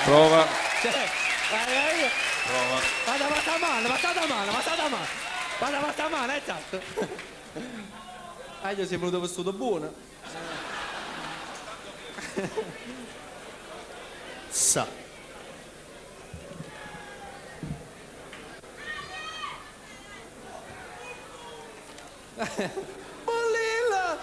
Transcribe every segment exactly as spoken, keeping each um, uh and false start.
Prova. Cioè, eh, io... Prova. Vada, vada mano, vada mano, vada mano. Vada, vada mano, esatto. Ah, io sei venuto vestito buono. Sa. Bollilla!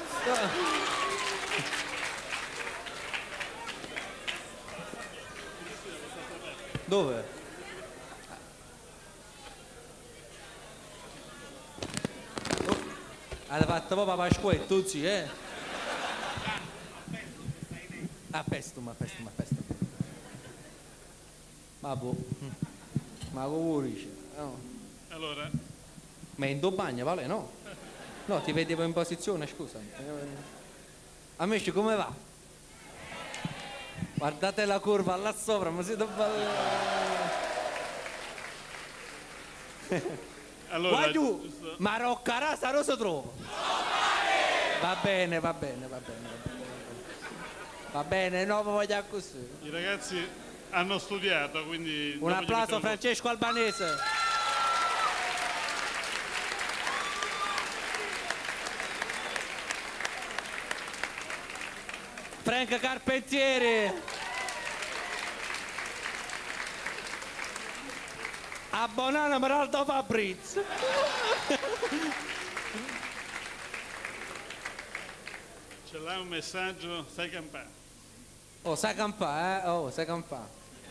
Dove? Oh. Hai fatto proprio pasquetto, sì, eh? Ah, pesto, ma pesto, ma pesto. Ma boh. Ma come dici? No. Allora. Ma in due bagni, vale, no? No, ti vedevo in posizione, scusami. Amici, come va? Guardate la curva là sopra, ma siete ballati. Allora, Guarda giù, giusto. ma Roccarà sarò si trova. Va bene, va bene, va bene. Va bene, no, vogliamo così. I ragazzi hanno studiato, quindi... Un applauso a Francesco Albanese. Frank Carpentieri. A Bonanno Meraldo Fabrizio. Ce l'ha un messaggio, sai campare. Oh, sai campare, eh? Oh, sai campare.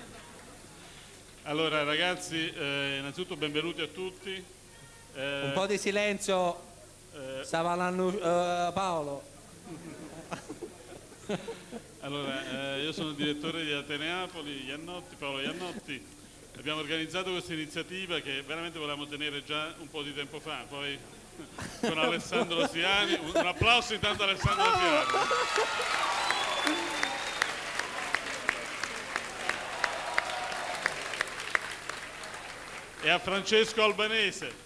Allora ragazzi, eh, innanzitutto benvenuti a tutti. Eh, Un po' di silenzio, eh, stava l'anno uh, Paolo. Allora, eh, io sono il direttore di Ateneapoli, Iannotti, Paolo Iannotti. Abbiamo organizzato questa iniziativa che veramente volevamo tenere già un po' di tempo fa, poi con Alessandro Siani, un, un applauso intanto a Alessandro Siani. E a Francesco Albanese.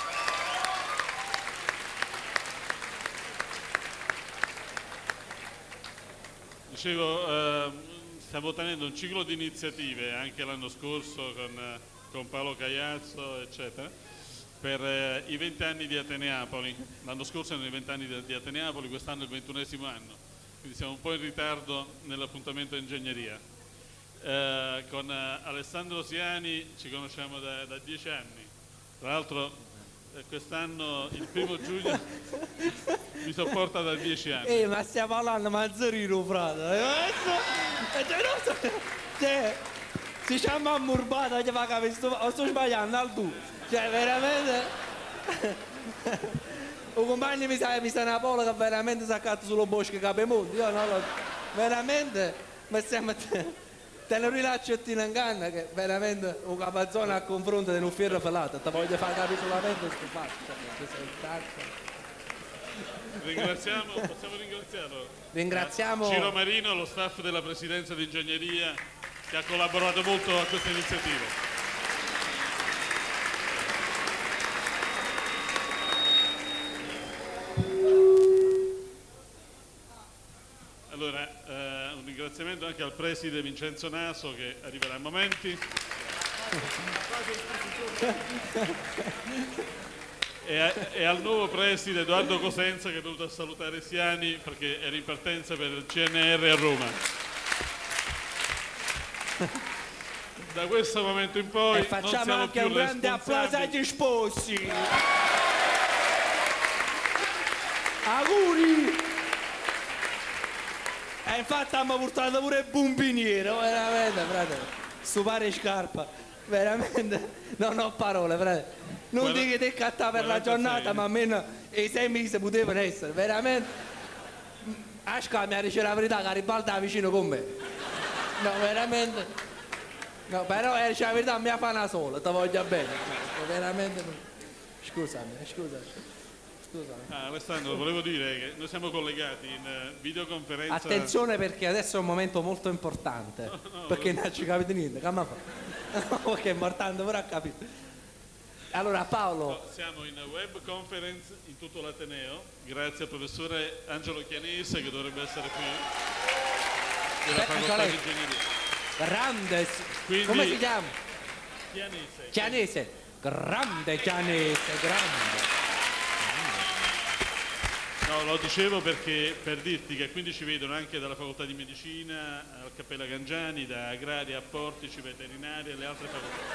Dicevo, eh, stiamo tenendo un ciclo di iniziative anche l'anno scorso con, eh, con Paolo Cagliazzo, eccetera, per eh, i vent'anni di Ateneapoli. L'anno scorso erano i vent'anni di, di Ateneapoli, quest'anno è il ventunesimo anno, quindi siamo un po' in ritardo nell'appuntamento ingegneria. Eh, con eh, Alessandro Siani ci conosciamo da, da dieci anni, tra l'altro eh, quest'anno il primo giugno mi sopporta da dieci anni. Eh, ma stiamo parlando Mazzarino, frate. Cioè, si chiama ammurbata, gli fa capire, sto, sto sbagliando al tu. Cioè, veramente... Un compagno mi sa, mi sa una Paola che veramente si accatta sullo bosco Capemonti. Io no, lo, veramente, ma stiamo... Te lo rilaccettino in canna che veramente un capazzone a confronto di un fierro felato. Ti voglio fare capire solamente questo fatto. Ringraziamo, possiamo ringraziarlo. Ringraziamo Ciro Marino, lo staff della Presidenza di Ingegneria che ha collaborato molto a questa iniziativa. Allora, eh, un ringraziamento anche al preside Vincenzo Naso che arriverà a momenti. E, a, e al nuovo preside Edoardo Cosenza che è venuto a salutare Siani perché era in partenza per il C N R a Roma. Da questo momento in poi e facciamo non anche più un grande applauso agli sposi. Auguri! E infatti abbiamo portato pure il bumbiniere, veramente, fratello. Stupare scarpa, veramente, non ho parole, fratello. Non Guarda, dico che cattà per la giornata, ma almeno i sei mesi potevano essere, veramente. Asca mi ha detto la verità che Garibaldi è vicino con me. No, veramente. No, però è la verità, mi fa una sola, ti voglio bene. Veramente. Scusami, scusami. Scusami. Ah, Alessandro, volevo dire che noi siamo collegati in uh, videoconferenza. Attenzione perché adesso è un momento molto importante. No, no, perché non ci capite niente, che ma fa? Perché è importante, però ha capito. Allora Paolo. No, siamo in web conference in tutto l'Ateneo, grazie al professore Angelo Chianese che dovrebbe essere qui della eh, facoltà di ingegneria. grande, Quindi- come si chiama? Chianese. Chianese, grande Chianese, grande. No, lo dicevo perché per dirti che quindi ci vedono anche dalla facoltà di medicina al Cappella Gangiani, da agraria a portici, veterinari e le altre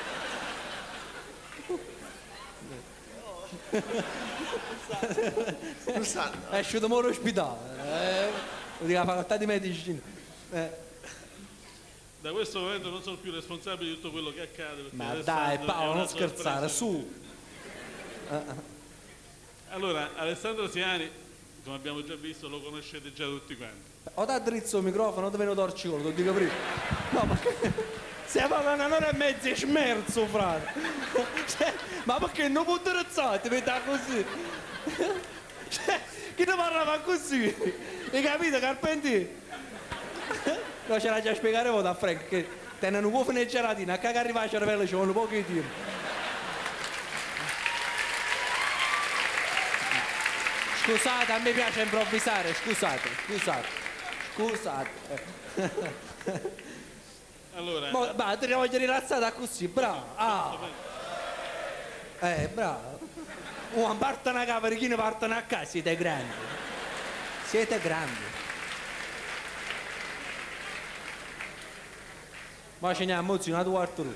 facoltà. È uscito mo l'ospedale, eh, la facoltà di medicina. Eh. Da questo momento non sono più responsabile di tutto quello che accade. perché Ma Alessandro dai è Paolo, una non scherzare, sorpresa. su. Allora, Alessandro Siani, come abbiamo già visto, lo conoscete già tutti quanti. O da drizzo il microfono, dove lo torci con lo dico prima. No, ma che... Siamo a un'ora e mezza e smerzo, frate. Cioè, ma perché non può drizzare, mi dà così? Cioè, chi ne parlava così? Hai capito, Carpentier? No, ce l'ha già spiegare voi da Frank, che tengono un po' fine gelatina, a che arriva a cervello ci vuole un po' di tempo. Scusate, a me piace improvvisare, scusate, scusate, scusate. Allora, Ma va, te ne voglio rilassata così, bravo. Ah. Eh, bravo. Oh, partono a capo, chi ne partono a casa, siete grandi. Siete grandi. Ma ce ne abbiamo una tua Arturo.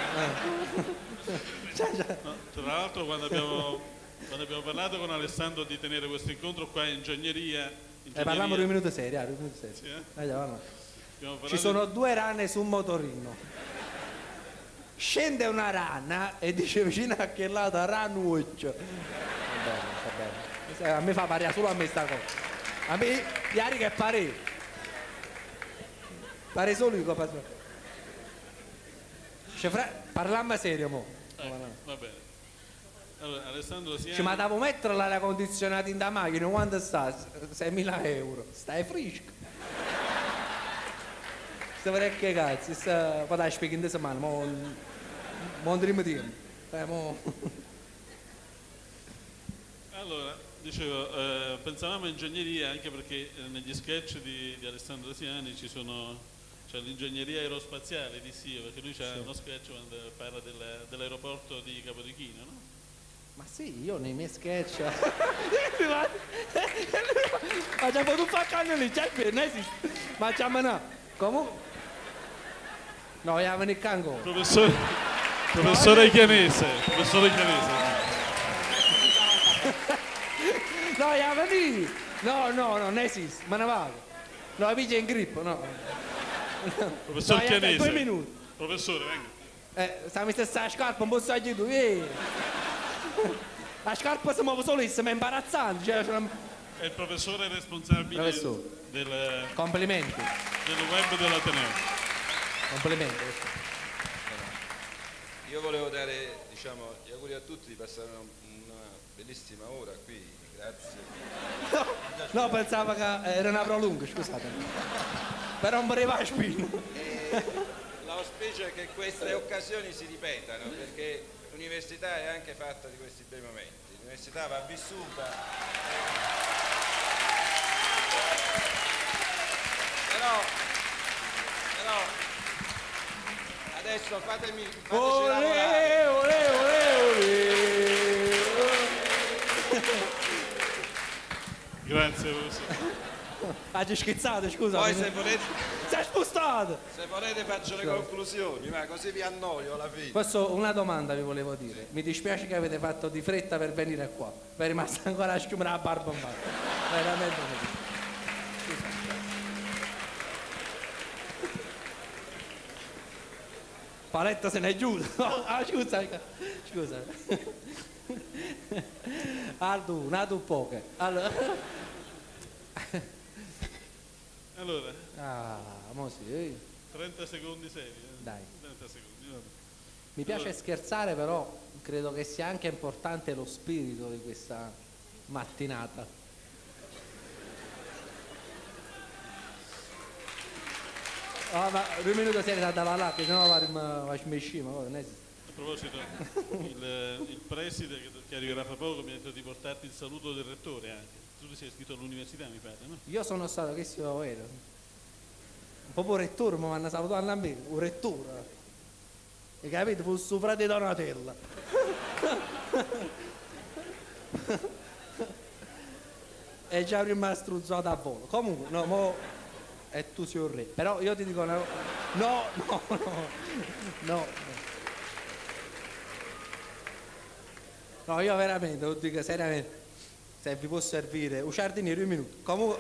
no, tra l'altro quando abbiamo, quando abbiamo parlato con Alessandro di tenere questo incontro qua in ingegneria... ingegneria Eh, parliamo di un minuto serio, un minuto serio. Sì, eh? Dai, dai, vai. Abbiamo parlato Ci sono due rane su un motorino. Scende una rana e dice vicino a che lato ranuccio. Va bene, va bene. A me fa pariare solo a me sta cosa. A me, ieri che pare. Pare solo io che passa. Cioè, fra... Parliamo serio, mo. di... va bene. Allora, Alessandro Siani... Ci ma devo mettere l'aria condizionata in da macchina, quanto sta? seimila euro. Stai fresco. Sta parecchie cazzo, sta... Poi dai, spieghi in questa mano, mo... Mo andremo tempo. Eh, mo... Allora, dicevo, eh, pensavamo a ingegneria anche perché eh, negli sketch di, di Alessandro Siani ci sono... C'è l'ingegneria aerospaziale di Sio, perché lui c'ha Sì. uno sketch quando parla del- dell'aeroporto di Capodichino, no? Ma sì, io nei miei sketch... Ma già potuto fare canne lì, già qui, non esiste. Ma c'è no. Comunque... No, io vengo il cango. Professore, professore Chianese, professore Chianese. No, io vengo. No, no, no, non esiste, me ne vado. No, piglia in grippo, no. Professor No, io- Chianese. Due minuti. Professore, venga. Eh, stiamo stessa la scarpa, un po' saggi tu, eh. La scarpa si muove solissima, è imbarazzante. Cioè, c'è una- È il professore responsabile Professore. del, Complimenti, del web dell'Ateneo. complimenti. Io volevo dare diciamo, gli auguri a tutti di passare una, una bellissima ora qui, grazie. No, pensavo che era una prolunga, scusate. Per rompere la spina. E l'auspicio è che queste occasioni si ripetano, perché l'università è anche fatta di questi bei momenti. L'università va vissuta. Però, però adesso fatemi, fateci lavorare. Olè, olè, olè, olè. Grazie, professore. Ha già schizzato, scusa. Poi se volete, Si è spostato. se volete faccio le conclusioni, ma così vi annoio alla fine. Questo una domanda vi volevo dire. Mi dispiace che avete fatto di fretta per venire qua. Vi è rimasta ancora a schiumare la barba in mano. Veramente così. Paletta se n'è giù. Ah, scusa, scusa. Aldo, una tu poche. Allora. Allora, Ah, mo sì. eh. trenta secondi seri. eh. Dai. trenta secondi, vabbè. Mi piace scherzare, però credo che sia anche importante lo spirito di questa mattinata. Ah, ma due minuti siete da là, che sennò va smescima, non è... A proposito, il, il preside che, che arriverà fra poco mi ha detto di portarti il saluto del rettore anche. Tu ti sei iscritto all'università, mi pare, no? Io sono stato, che si va a vedere? proprio un rettore mi hanno salutato a me, un rettore. E capite, fosse un frate Donatella. E già prima struzzato a volo. Comunque, no, mo... E tu sei un re. Però io ti dico una... No, no, no, no. No, io veramente, lo dico seriamente, se vi posso servire un giardiniere un minuto. Comunque...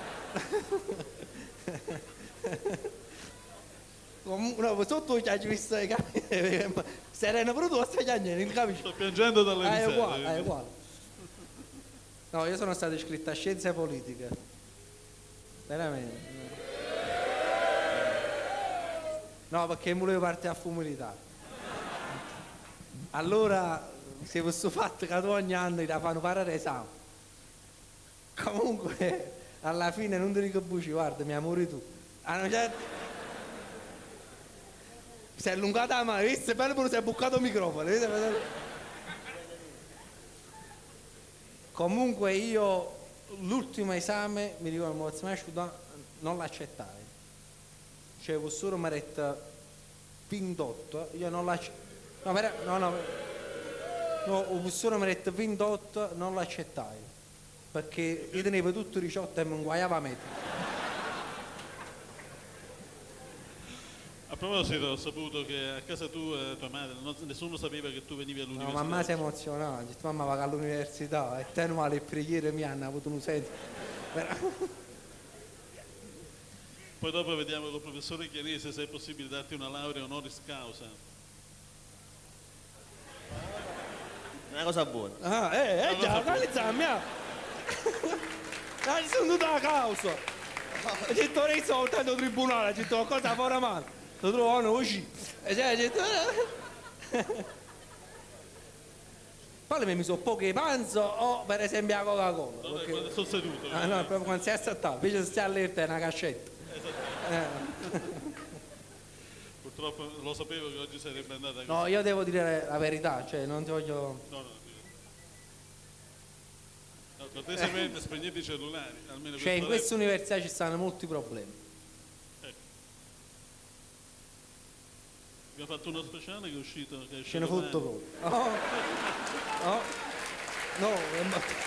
Comunque, no, sotto ci hai visto i capelli. Serena pure tu, stai piangendo, non capisci? Sto piangendo dalle Ah, risate. è uguale, è uguale. No, io sono stato iscritto a scienze politiche. Veramente. No, perché volevo partire a fu militare. Allora, se questo fatto che ogni anno ti fanno fare l'esame. Comunque, alla fine non ti dico buci, guarda, mi amori tu. Hanno certo... Si è allungata la mano, visto? Bello pure si è bucato il microfono. Comunque io l'ultimo esame, mi ricordo, non l'accettai. Cioè, il professore mi ha detto ventotto, io non l'accettai. No, no, no, no, il professore mi ha detto ventotto, non l'accettai. Perché io tenevo tutto diciotto e mi inguaiava a metà. A proposito, ho saputo che a casa tua, tua madre, non- nessuno sapeva che tu venivi No, all'università. mamma si emozionava, ha detto mamma va all'università e te non le preghiere mie hanno avuto un senso. Poi dopo vediamo con il professore Chianese se è possibile darti una laurea honoris causa. Una cosa buona. Ah, eh, eh già, organizziamo, mia. Ah, ci sono tutta la causa. Ho detto ora io sono tanto tribunale, ho detto cosa fuori mano. Lo trovano così. E cioè, ho detto... Poi mi sono poche panzo o per esempio la Coca-Cola. Vabbè, perché- quando sono seduto. Ah no, proprio quando si è assattato, invece stai all'erta è una cascetta. Eh. Purtroppo lo sapevo che oggi sarebbe andata così. No, io devo dire la verità, cioè non ti voglio... No, no, no, cortesemente spegnete i cellulari. Almeno Cioè in per questa università ci stanno molti problemi. Abbiamo fatto uno speciale che è uscito. Che è Ce ne uscito fotto domani. proprio. Oh. Oh. No, è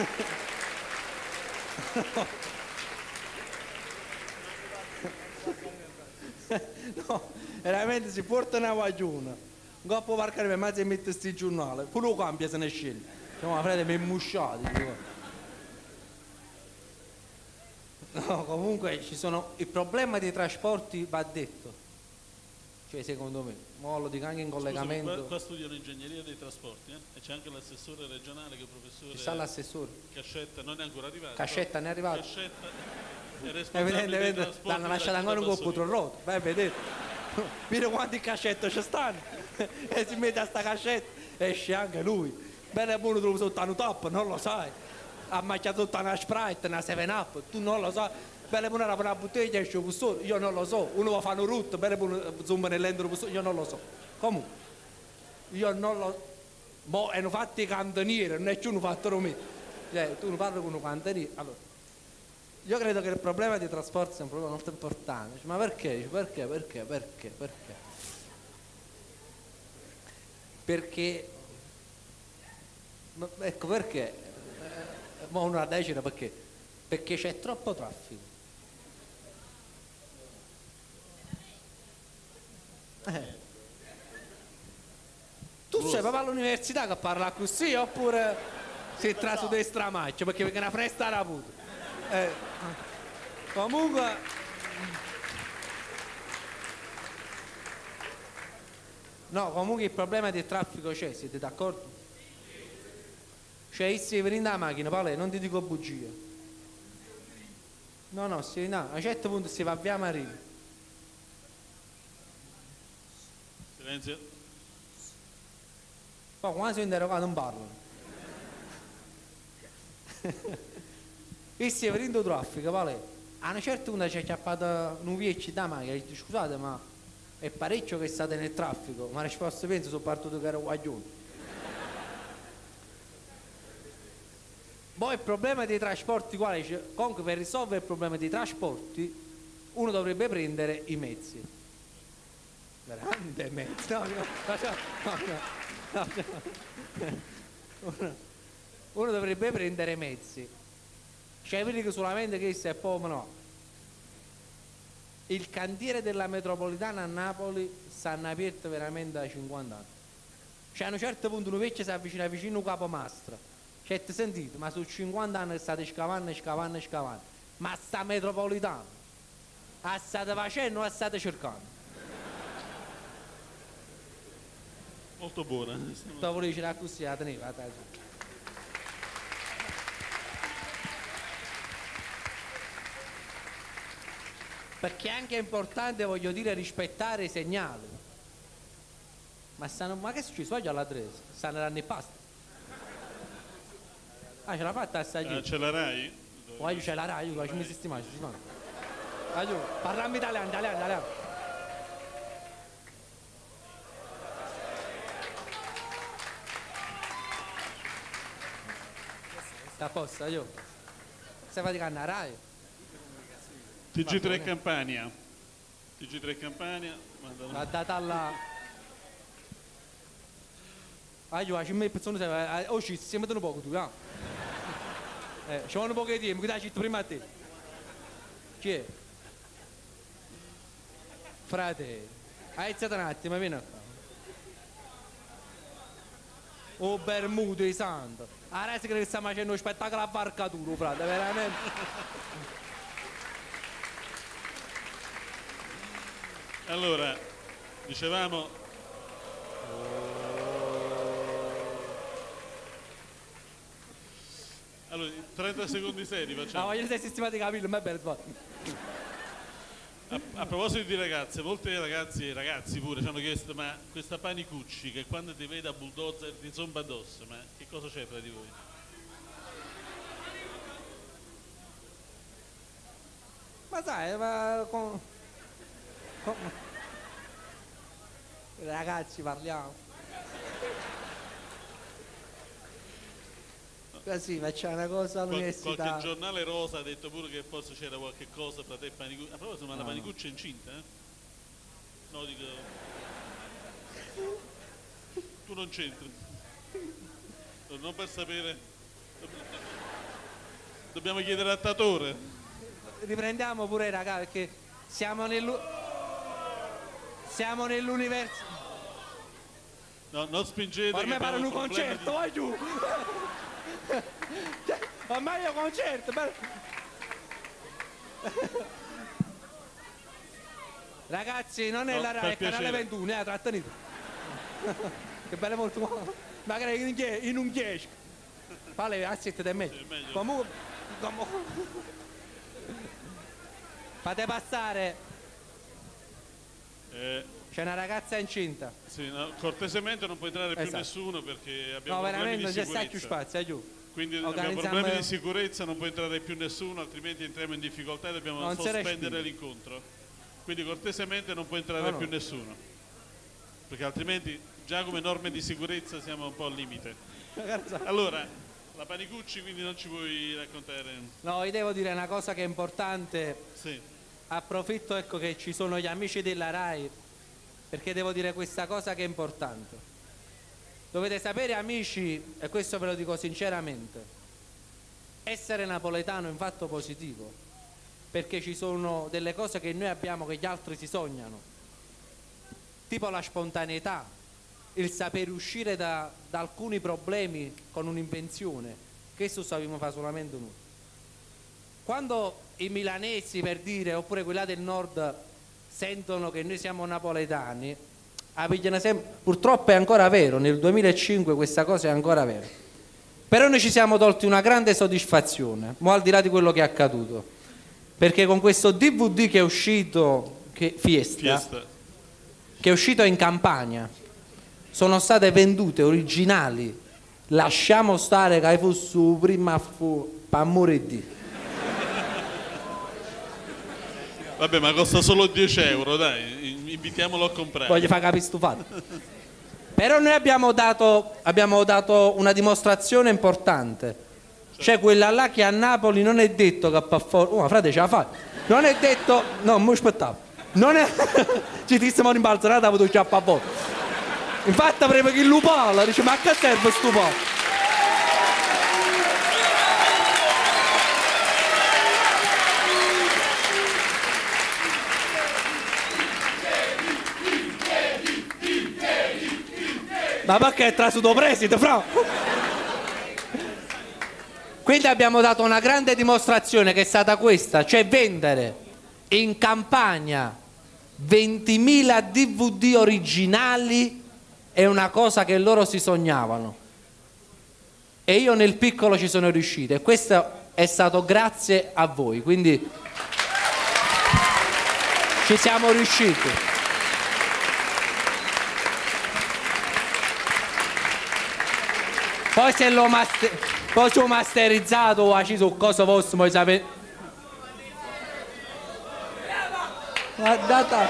ma- no, veramente si porta una guagliona. Un coppo parcare per mezzo e mette sti giornali. Pure lo cambia se ne scende. No, ma frate, mi è musciato. No, comunque ci sono... Il problema dei trasporti va detto. Cioè secondo me, mo lo dico anche in collegamento. Scusami, qua, qua studiano ingegneria dei trasporti, eh? E c'è anche l'assessore regionale che è il professore. Ci sta l'assessore. Cascetta, non è ancora arrivato. Cascetta ne è arrivato. Cascetta è responsabile dei Evidentemente trasporti. l'hanno lasciato ancora un coppo trorroto. Vai a vedere. Vedi quanti cascette ci stanno. E si mette a sta cascetta esce anche lui. Bene e buono trovo sotto una top, non lo sai. Ha macchiato tutta una Sprite, una seven up, tu non lo sai. Bene buona una bottiglia esce un solo, io non lo so. Uno va a fare un root, bene buono zumba nell'endro, io non lo so. Comunque, io non lo... Mo' hanno fatto i cantonieri, non è più uno fatto romano. Cioè, tu non parli con un cantoniere. Allora, io credo che il problema dei trasporti sia un problema molto importante. Ma perché? Perché? Perché? Perché? Perché? Perché... Ma, ecco perché? Eh, ma uno la decida perché? Perché c'è troppo traffico. Eh. Tu sei proprio all'università che parla così oppure sei traso di stramaccio perché perché una fresta la puta. Eh. Comunque no, comunque il problema del traffico c'è, siete d'accordo? Cioè se vieni da macchina, Paolo, non ti dico bugie. No, no, se no, a un certo punto si va via Marino. Silenzio. Poi quando sono interrogato non parlano. E se venendo traffico, vale? A una certa punto ci ha chiappato un viecchio da macchina e ha detto scusate ma è parecchio che state nel traffico, ma la risposta penso sono partito che ero guaglione. Poi il problema dei trasporti quale c'è? Comunque per risolvere il problema dei trasporti uno dovrebbe prendere i mezzi. Grande mezzi. No, no, no, no, no. Uno, uno dovrebbe prendere i mezzi. Cioè, vedi che solamente che è poco, no. Il cantiere della metropolitana a Napoli stanno aperto veramente da cinquanta anni. Cioè a un certo punto un vecchio si avvicina vicino a un capomastro. Cioè, ti sentite, ma su cinquanta anni state scavando, scavando, scavando. Ma sta metropolitana la state facendo o la state cercando? Molto buona. Sto volevo dire così, la teneva. Perché è anche importante, voglio dire, rispettare i segnali. Ma stanno, ma che è successo? Oggi alla tre stanno dando il pasta. Ah, ce l'ha fatta assaggiare? Ah, ce la Rai? Oggi c'è la Rai, io ci mi sistema, ci sistema. Aiuto, parliamo italiano, italiano, italiano. Sta a posto, aiuto. Stai faticando la Rai? T G tre Campania. T G tre Campania. La data alla... Aiuto, ci mette persone, oh ci si mettono poco tu, no? Eh, ci vuole un po' di tempo, che dai città prima a te. Chi è? Frate, hai iniziato un attimo, vieni qua. Oh Bermude santo. Ora si crede che sta facendo uno spettacolo a varcatura, frate, veramente. Allora, dicevamo... Allora, trenta secondi seri facciamo. No, voglio sei sistemati i capelli, ma è bello. A, a proposito di ragazze, molti ragazzi e ragazzi pure ci hanno chiesto: ma questa Panicucci che quando ti vede a bulldozer ti zomba addosso, ma che cosa c'è fra di voi? Ma sai, ma con... con... ragazzi parliamo. Così facciamo una cosa all'università. Qual qualche giornale rosa ha detto pure che forse c'era qualche cosa fra te e Panicucci. A proposito, ma no, la Panicucci è incinta, eh? No, dico... Tu non c'entri. Non per sapere... Dobbiamo chiedere al tatore. Riprendiamo pure raga, perché siamo nell'u... siamo nell'università. No, non spingete. Ormai pare un concerto, di... vai giù! Ormai è un concerto! Per... Ragazzi, non è no, la Rai, è canale ventuno, eh, trattenete. Che belle molto. Magari in un dieci. Fale, aspetta, è meglio. Sì, meglio. Comunque, comunque. Fate passare. Eh, C'è una ragazza incinta. sì, no, cortesemente non può entrare più esatto. nessuno perché abbiamo no, problemi di sicurezza. No, veramente, non c'è più sicurezza. spazio, giù. Quindi Organizziamo... abbiamo problemi di sicurezza, non può entrare più nessuno, altrimenti entriamo in difficoltà e dobbiamo non sospendere l'incontro. Quindi cortesemente non può entrare no, no. più nessuno. Perché altrimenti già come norme di sicurezza siamo un po' al limite. Allora, la Panicucci quindi non ci vuoi raccontare? No, io devo dire una cosa che è importante. Sì. Approfitto ecco che ci sono gli amici della Rai, perché devo dire questa cosa che è importante. Dovete sapere amici, e questo ve lo dico sinceramente, essere napoletano è un fatto positivo, perché ci sono delle cose che noi abbiamo che gli altri si sognano, tipo la spontaneità, il sapere uscire da, da alcuni problemi con un'invenzione. Questo sappiamo fare solamente noi. Quando i milanesi, per dire, oppure quelli del nord sentono che noi siamo napoletani, purtroppo è ancora vero, nel duemilacinque questa cosa è ancora vera, però noi ci siamo tolti una grande soddisfazione, mo al di là di quello che è accaduto, perché con questo D V D che è uscito, che, Fiesta, Fiesta, che è uscito in Campania, sono state vendute originali, lasciamo stare che fosse prima fu amore di. Vabbè, ma costa solo dieci euro, dai, invitiamolo a comprare. Voglio far capire stufato. Però noi abbiamo dato, abbiamo dato una dimostrazione importante, C'è quella là che a Napoli non è detto che fa fuori. Oh, ma frate ce la fa. Non è detto. No, mi aspettavo. Non è. Ci disse ma in balzanata avevo chiappa a fuori. Infatti avremo che lupala, dice ma a che serve sto po'? Ma perché è trasuto preside, fra? Quindi abbiamo dato una grande dimostrazione che è stata questa, cioè vendere in Campania ventimila D V D originali è una cosa che loro si sognavano. E io nel piccolo ci sono riuscito e questo è stato grazie a voi, quindi ci siamo riusciti. Poi se l'ho master... poi ci ho masterizzato o acceso cosa vostro, voi sapete. Guardate.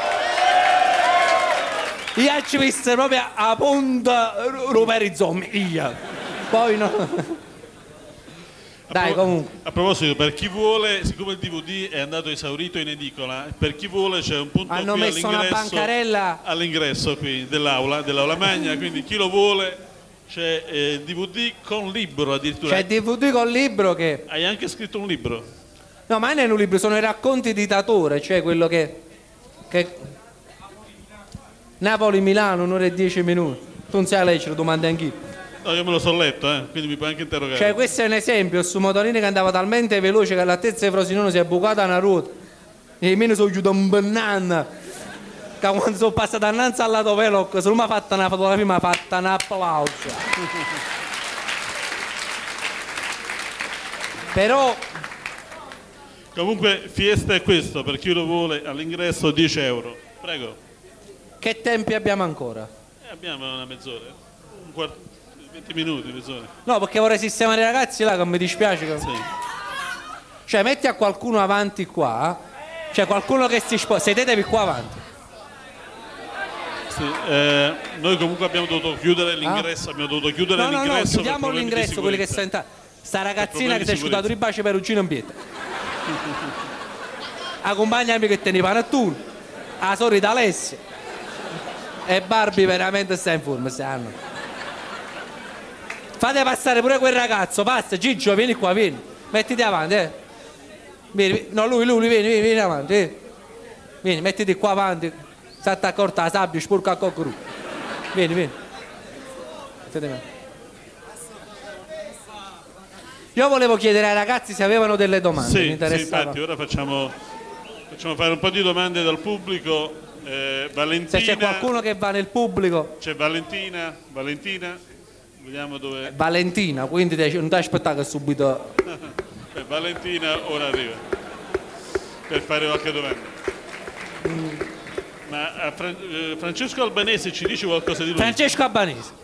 Io ci ho visto proprio a punta ruperizzomi, io. Poi no. Dai, comunque. A proposito, per chi vuole, siccome il D V D è andato esaurito in edicola, per chi vuole c'è un punto hanno qui messo una all'ingresso, bancarella all'ingresso qui dell'aula, dell'aula magna, quindi chi lo vuole c'è eh, D V D con libro addirittura. c'è D V D con libro che... Hai anche scritto un libro? No, ma non è un libro, sono i racconti di Tatore, cioè quello che... che... Napoli-Milano, un'ora e dieci minuti. Tu non sai leggere, domandi anch'io. No, io me lo so letto, eh, quindi mi puoi anche interrogare. Cioè questo è un esempio, su motorino che andava talmente veloce che all'altezza di Frosinone si è bucata una ruota e i miei sono chiuso un banana che quando sono passato innanzi al lato veloce se non mi ha fatto una fotografia mi ha fatto un applauso. Però comunque Fiesta è questo, per chi lo vuole all'ingresso dieci euro. Prego. che tempi abbiamo ancora? Eh, abbiamo una mezz'ora, un quarto, venti minuti, mezz'ora. No, perché vorrei sistemare i ragazzi là che mi dispiace che... Sì. Cioè metti a qualcuno avanti qua, cioè qualcuno che si sposta, sedetevi qua avanti. Sì, eh, noi comunque abbiamo dovuto chiudere l'ingresso, ah? abbiamo dovuto chiudere no, no, l'ingresso. No, chiudiamo l'ingresso, quelli che sono entrati. Sta ragazzina che si è asciugato i baci perugino in pietra. Accompagnami che te ne panettone, la sorella Alessia. E Barbie veramente sta in forma, stanno. Fate passare pure quel ragazzo, passa, Gigio, vieni qua, vieni. Mettiti avanti, eh. Vieni, no, lui, lui, vieni, vieni, vieni avanti, eh. Vieni, mettiti qua avanti. State accorta la sabbia, sporca a coccru. Vieni, vieni. Io volevo chiedere ai ragazzi se avevano delle domande. Sì, mi interessava. sì, infatti, ora facciamo, facciamo fare un po' di domande dal pubblico. Eh, Valentina, se c'è qualcuno che va nel pubblico. C'è Valentina, Valentina, vediamo dove. Valentina, quindi non ti aspettare subito. Beh, Valentina ora arriva per fare qualche domanda. Mm. Ma a Fran- eh, Francesco Albanese ci dice qualcosa di lui? Francesco Albanese.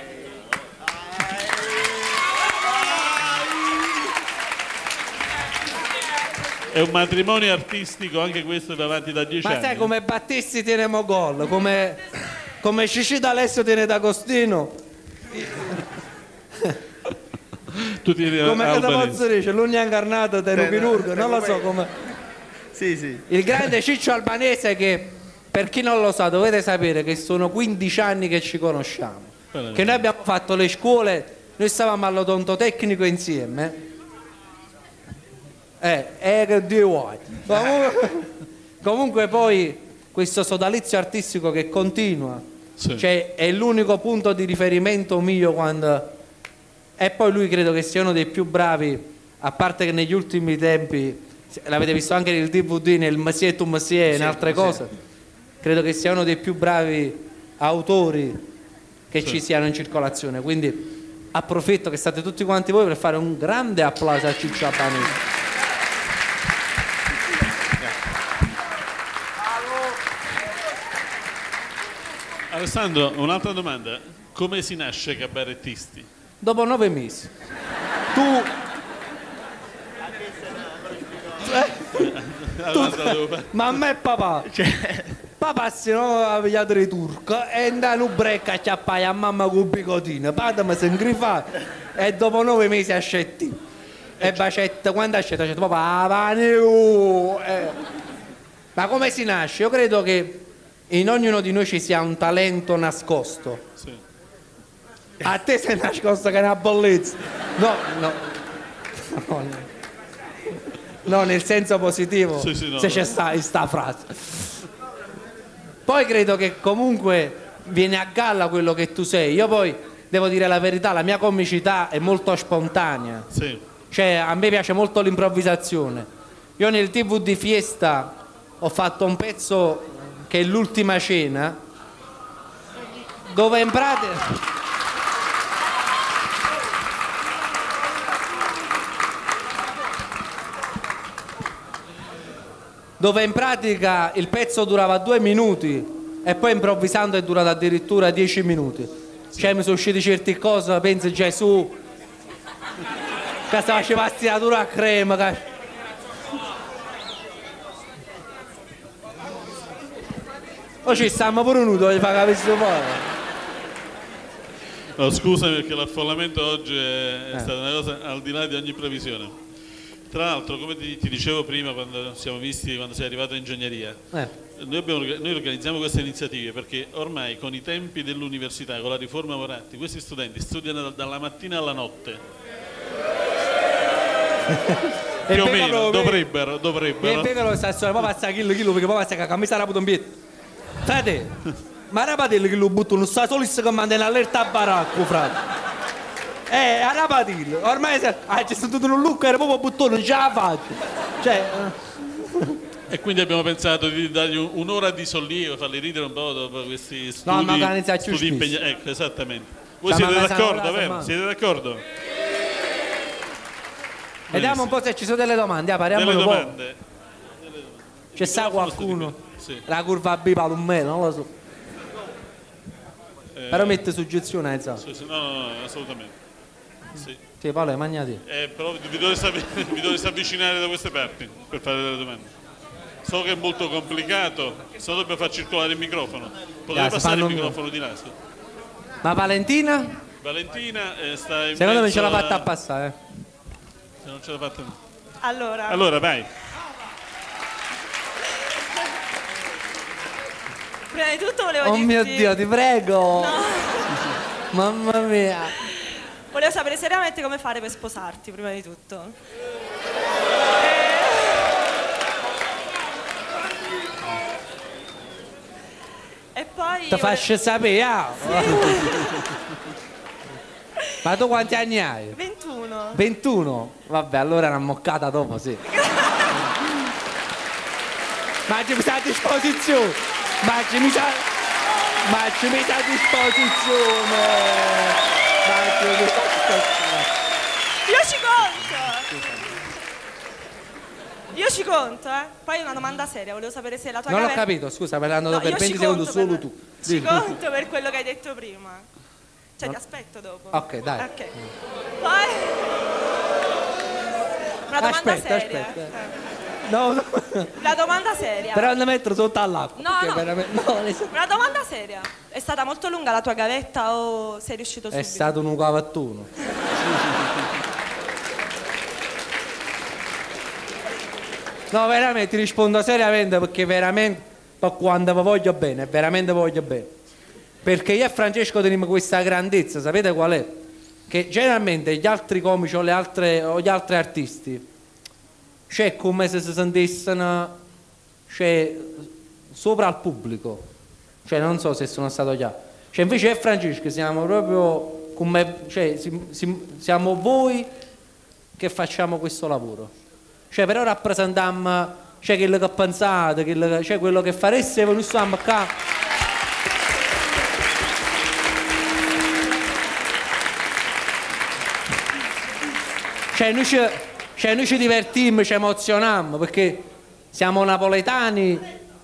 È un matrimonio artistico, anche questo va avanti da dieci Ma anni. sai come Battisti tiene Mogol, come, come Cicida Alessio tiene D'Agostino. Tu tieni come che posso dire, l'ugna incarnata tiene un chirurgo, non lo so come. Sì, sì. Il grande Ciccio Albanese che, per chi non lo sa, dovete sapere che sono quindici anni che ci conosciamo. Bene. Che noi abbiamo fatto le scuole, noi stavamo all'odontotecnico insieme. Eh, eh che Dio vuoi. Comunque, comunque poi questo sodalizio artistico che continua, sì. Cioè è l'unico punto di riferimento mio quando... E poi lui credo che sia uno dei più bravi, a parte che negli ultimi tempi, l'avete visto anche nel D V D, nel Monsieur tu Monsieur e in altre cose, credo che sia uno dei più bravi autori che sì. Ci siano in circolazione, quindi approfitto che state tutti quanti voi per fare un grande applauso a Ciccio Albanese. Alessandro, un'altra domanda. Come si nasce Cabarettisti? Dopo nove mesi. Tu... tu... Ma a me papà... Cioè... Papà se no ha pigliato i turco e andava in brecca a chiappare a mamma con bicotino. Padre mi si ingrifava e dopo nove mesi a scetti. E bacetta, quando ha scelto, ha detto papà, eh. Ma come si nasce? Io credo che in ognuno di noi ci sia un talento nascosto. Sì. A te sei nascosto che è una bellezza. No, no. No, no. No, nel senso positivo, Sì, sì, no, se no. c'è sta, sta frase. Poi credo che comunque viene a galla quello che tu sei. Io poi devo dire la verità, la mia comicità è molto spontanea. Sì. Cioè, a me piace molto l'improvvisazione. Io nel tivù di Fiesta ho fatto un pezzo che è L'ultima cena, dove in pratica... dove in pratica il pezzo durava due minuti e poi improvvisando è durato addirittura dieci minuti. Cioè mi sono usciti certe cose, penso Gesù, che si faceva stilatura a crema. Che... Poi ci stiamo pure nudo, voglio fare capire poi. No, scusami perché l'affollamento oggi è, è Eh. stata una cosa al di là di ogni previsione. Tra l'altro, come ti, ti dicevo prima quando siamo visti, quando sei arrivato in ingegneria, Eh. noi, abbiamo, noi organizziamo queste iniziative perché ormai con i tempi dell'università, con la riforma Moratti, questi studenti studiano da- dalla mattina alla notte. E Più o poi meno, proprio- dovrebbero, E dovrebbero. poi lo sta storia, poi passa chillo chillo perché poi passa che la camisa la puto piede. Frate, ma rapatello che lo butto, non sta solo che manda in allerta a baracco, frate. Eh, a rapatello, ormai se... ah, c'è stato un look, era proprio buttone, non ce la faccio. Cioè... eh. E quindi abbiamo pensato di dargli un- un'ora di sollievo, farli ridere un po' dopo questi studi, ma organizzare più studi spesso. impegna- Ecco, esattamente. Voi Siamo siete a casa d'accordo, una vero? settimana. Siete d'accordo? Vediamo un po' se ci sono delle domande, ah, pariamo Delle un po'. domande? C'è sta qualcuno? Sì. La curva B palumeno, non lo so. Però mette suggezione, eh, so. Sì, sì, no, no, no, assolutamente. Sì. Sì, Paolo, magnati. Eh, però vi dovreste, avvi- vi dovreste avvicinare da queste parti per fare delle domande. So che è molto complicato, se no dobbiamo far circolare il microfono. Potete Ya, si passare il fanno- microfono di là? Sì. Ma Valentina? Valentina eh, sta in Secondo me mezzo ce l'ha a- fatta a passare. Se non ce l'ha fatta. Allora, Allora, vai. prima di tutto volevo Oh dirti... mio Dio, ti prego! Mamma mia! Volevo sapere seriamente come fare per sposarti, prima di tutto. E, e poi... Ti faccio sapere, ah. Ma tu quanti anni hai? ventuno. ventuno? Vabbè, allora è una moccata dopo, sì. Ma ci mi sa a disposizione! Ma ci mi sa... Ma ci mi sa a disposizione! Ma ci mi sa a disposizione! Io ci conto! Io ci conto, eh. Poi una domanda seria, volevo sapere se la tua Non l'ho gavetta- capito, scusa, parlando No, per io ci venti secondi conto solo per- tu. Ci Dimmi. conto per quello che hai detto prima. Cioè, ti aspetto dopo. Ok, dai. Ok. Poi... Una domanda Aspetta, seria. aspetta. Eh. No, no. La domanda seria. Però non mettere sotto all'acqua. No, perché no. veramente- no, nel senso- Una domanda seria. È stata molto lunga la tua gavetta o sei riuscito È subito? stato un cavattuno. No, veramente ti rispondo seriamente perché veramente per quando vi voglio bene, veramente vi voglio bene. Perché io e Francesco teniamo questa grandezza, sapete qual è? Che generalmente gli altri comici o, le altre, o gli altri artisti c'è come se si sentissero cioè, sopra al pubblico. Cioè non so se sono stato chiaro. Cioè invece io e Francesco siamo proprio come, cioè, si- si- siamo voi che facciamo questo lavoro. Cioè però rappresentiamo cioè, quello che pensate, quello che, cioè, quello che fareste voi, noi stiamo qua. Cioè noi, ci, cioè noi ci divertiamo, ci emozioniamo perché siamo napoletani.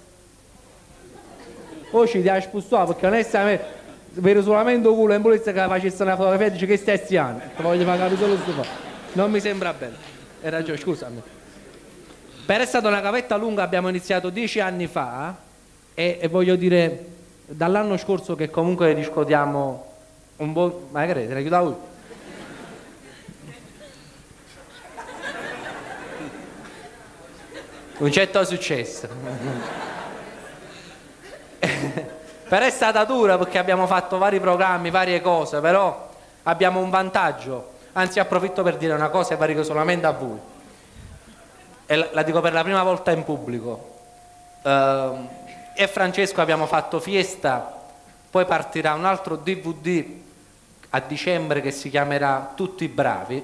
Poi ci diamo spostare perché onestamente vedo solamente un culo in polizia che facesse una fotografia e dice che stai stiano. Ti voglio pagare solo sto fa. Non mi sembra bene. Hai ragione, scusami. Per essere stata una gavetta lunga abbiamo iniziato dieci anni fa e, e voglio dire dall'anno scorso che comunque discutiamo un po'. Ma che te ne chiudo lui? un certo successo. Però è stata dura perché abbiamo fatto vari programmi, varie cose, però abbiamo un vantaggio, anzi approfitto per dire una cosa e la dico solamente a voi, e la, la dico per la prima volta in pubblico. Uh, e Francesco abbiamo fatto Fiesta, poi partirà un altro D V D a dicembre che si chiamerà Tutti Bravi,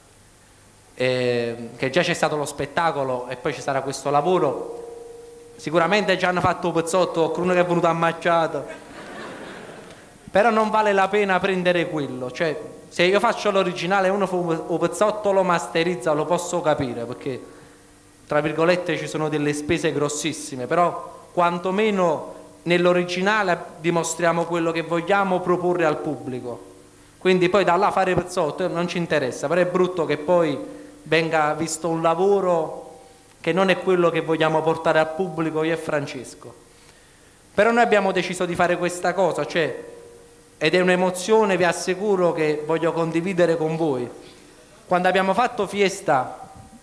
eh, che già c'è stato lo spettacolo e poi ci sarà questo lavoro. Sicuramente già hanno fatto un pezzotto, qualcuno che è venuto ammacciato, però non vale la pena prendere quello, cioè se io faccio l'originale e uno fa un pezzotto lo masterizza, lo posso capire, perché tra virgolette ci sono delle spese grossissime, però quantomeno nell'originale dimostriamo quello che vogliamo proporre al pubblico. Quindi poi da là fare pezzotto non ci interessa, però è brutto che poi venga visto un lavoro che non è quello che vogliamo portare al pubblico io e Francesco. Però noi abbiamo deciso di fare questa cosa, cioè, ed è un'emozione, vi assicuro, che voglio condividere con voi. Quando abbiamo fatto Fiesta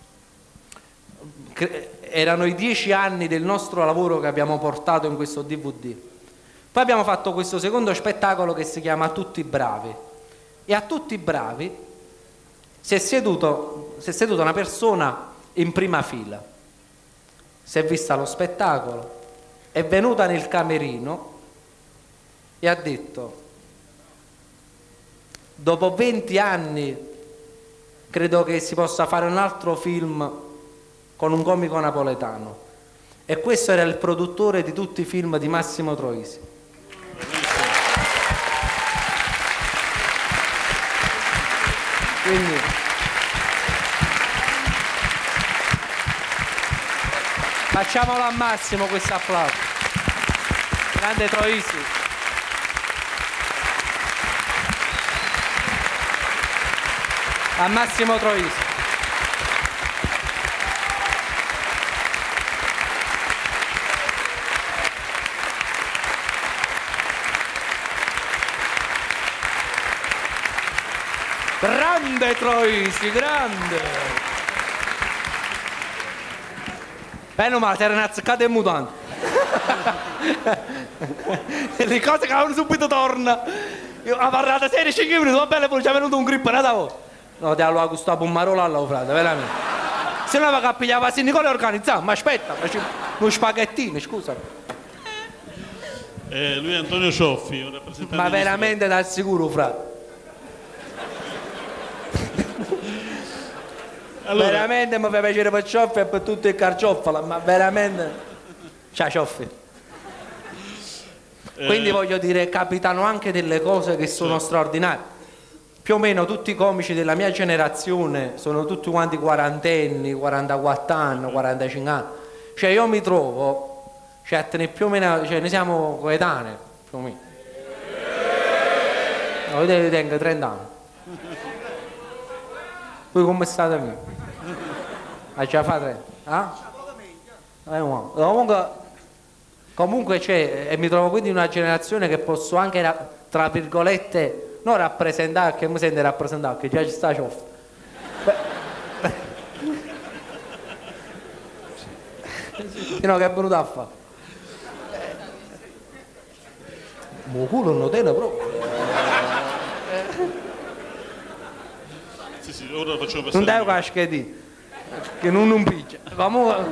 erano i dieci anni del nostro lavoro che abbiamo portato in questo D V D. Poi abbiamo fatto questo secondo spettacolo che si chiama Tutti Bravi, e a Tutti Bravi si è seduto, si è seduta una persona in prima fila, si è vista lo spettacolo, è venuta nel camerino e ha detto: dopo venti anni credo che si possa fare un altro film con un comico napoletano. E questo era il produttore di tutti i film di Massimo Troisi. Quindi facciamolo a Massimo questo applauso. Grande Troisi. A Massimo Troisi. Grande Troisi, grande! Bene o male, era azzeccato in mutante. Le cose che avevano subito torna. Io ho parlato serie cinque minuti, va bene, poi ci è venuto un grippo, nata voi. No, ti avevo gustato un marola alla frate, veramente. Se no aveva pigliava San Nicola e organizzato, ma aspetta, uno spaghettino, scusa. Eh, lui è Antonio Cioffi, un rappresentante. Ma veramente dal sicuro, frate. Allora, veramente mi fa piacere per Cioffi e per tutto il carcioffalo, ma veramente. Ciao Cioffi. Eh. Quindi voglio dire, capitano anche delle cose che sono sì. straordinarie. Più o meno tutti i comici della mia generazione sono tutti quanti quarantenni, quarantaquattro anni, quarantacinque anni. Cioè io mi trovo, cioè più o meno, cioè noi siamo coetanei, più o meno. No, io tengo trenta anni. Voi come state mia? Ah, già fa tre? Ah? Eh, no. Comunque, comunque c'è, e mi trovo quindi in una generazione che posso anche, tra virgolette, non rappresentare, perché mi sente rappresentare, che già ci sta Cioffi. No, che è venuto a fare? Mo culo non tiene proprio. Sì, sì, ora lo facciamo passare. Non devo cascare di che non non picchia. Comunque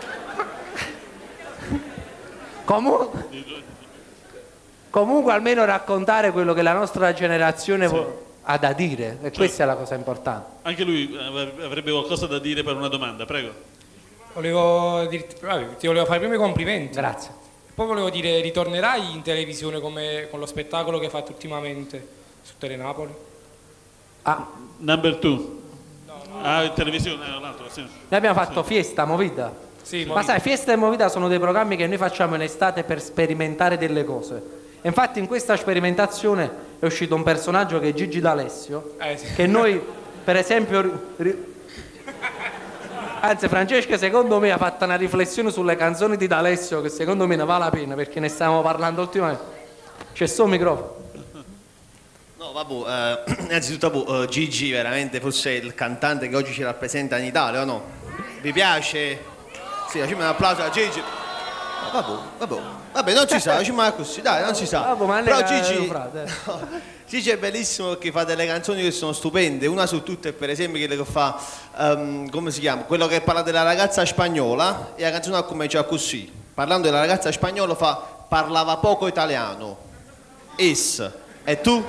Comunque Comunque almeno raccontare quello che la nostra generazione sì. ha da dire, e cioè, questa è la cosa importante. Anche lui avrebbe qualcosa da dire per una domanda, prego. Volevo dirti, ti volevo fare prima i complimenti. Grazie. E poi volevo dire, ritornerai in televisione come con lo spettacolo che hai fatto ultimamente su Telenapoli? Ah. Number two. No, no. Ah, in televisione, eh, l'altro, sì. Noi abbiamo fatto sì. Fiesta, Movida. Sì, ma sai, Fiesta e Movida sono dei programmi che noi facciamo in estate per sperimentare delle cose. E infatti in questa sperimentazione è uscito un personaggio che è Gigi D'Alessio, eh, sì. che noi per esempio ri... Ri... anzi Francesca secondo me ha fatto una riflessione sulle canzoni di D'Alessio che secondo me ne vale la pena, perché ne stiamo parlando ultimamente. C'è sto microfono. No, vabbè, eh, innanzitutto vabbè, Gigi veramente forse è il cantante che oggi ci rappresenta in Italia, o no? Vi piace? Sì, facciamo un applauso a Gigi. Vabbè, vabbè, vabbè, non ci sa, facciamo così, dai, non ci sa. Vabbè, ma Però lei Gigi, è frate. Gigi è bellissimo perché fa delle canzoni che sono stupende. Una su tutte, per esempio, quella che fa, um, come si chiama? Quello che parla della ragazza spagnola, e la canzone comincia così. Parlando della ragazza spagnola fa parlava poco italiano. Es. E tu?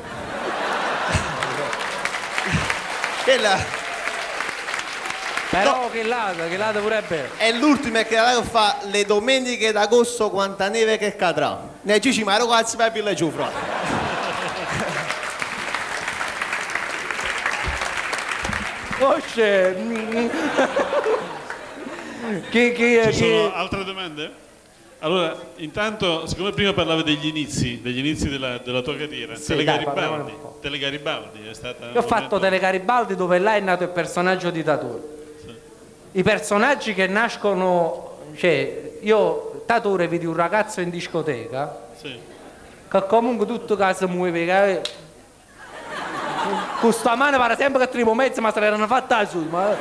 Quella... Però No. che lato, che lato pure è bello. è l'ultima che la fa le domeniche d'agosto quanta neve che cadrà. Ne Gigi ma ragazzi vai per giù frate. Osce. Chi, chi, Ci chi... sono altre domande? Allora, intanto, siccome prima parlavi degli inizi, degli inizi della, della tua carriera, Sì, Tele dai, Garibaldi, parliamone un po'. Tele Garibaldi è stata... Io ho fatto Tele Garibaldi dove là è nato il personaggio di Tatore. I personaggi che nascono, cioè, io Tatore vidi un ragazzo in discoteca Sì. che comunque tutto caso muove, che con sta mano pare sempre che trimo mezzo ma se l'erano fatta su, ma...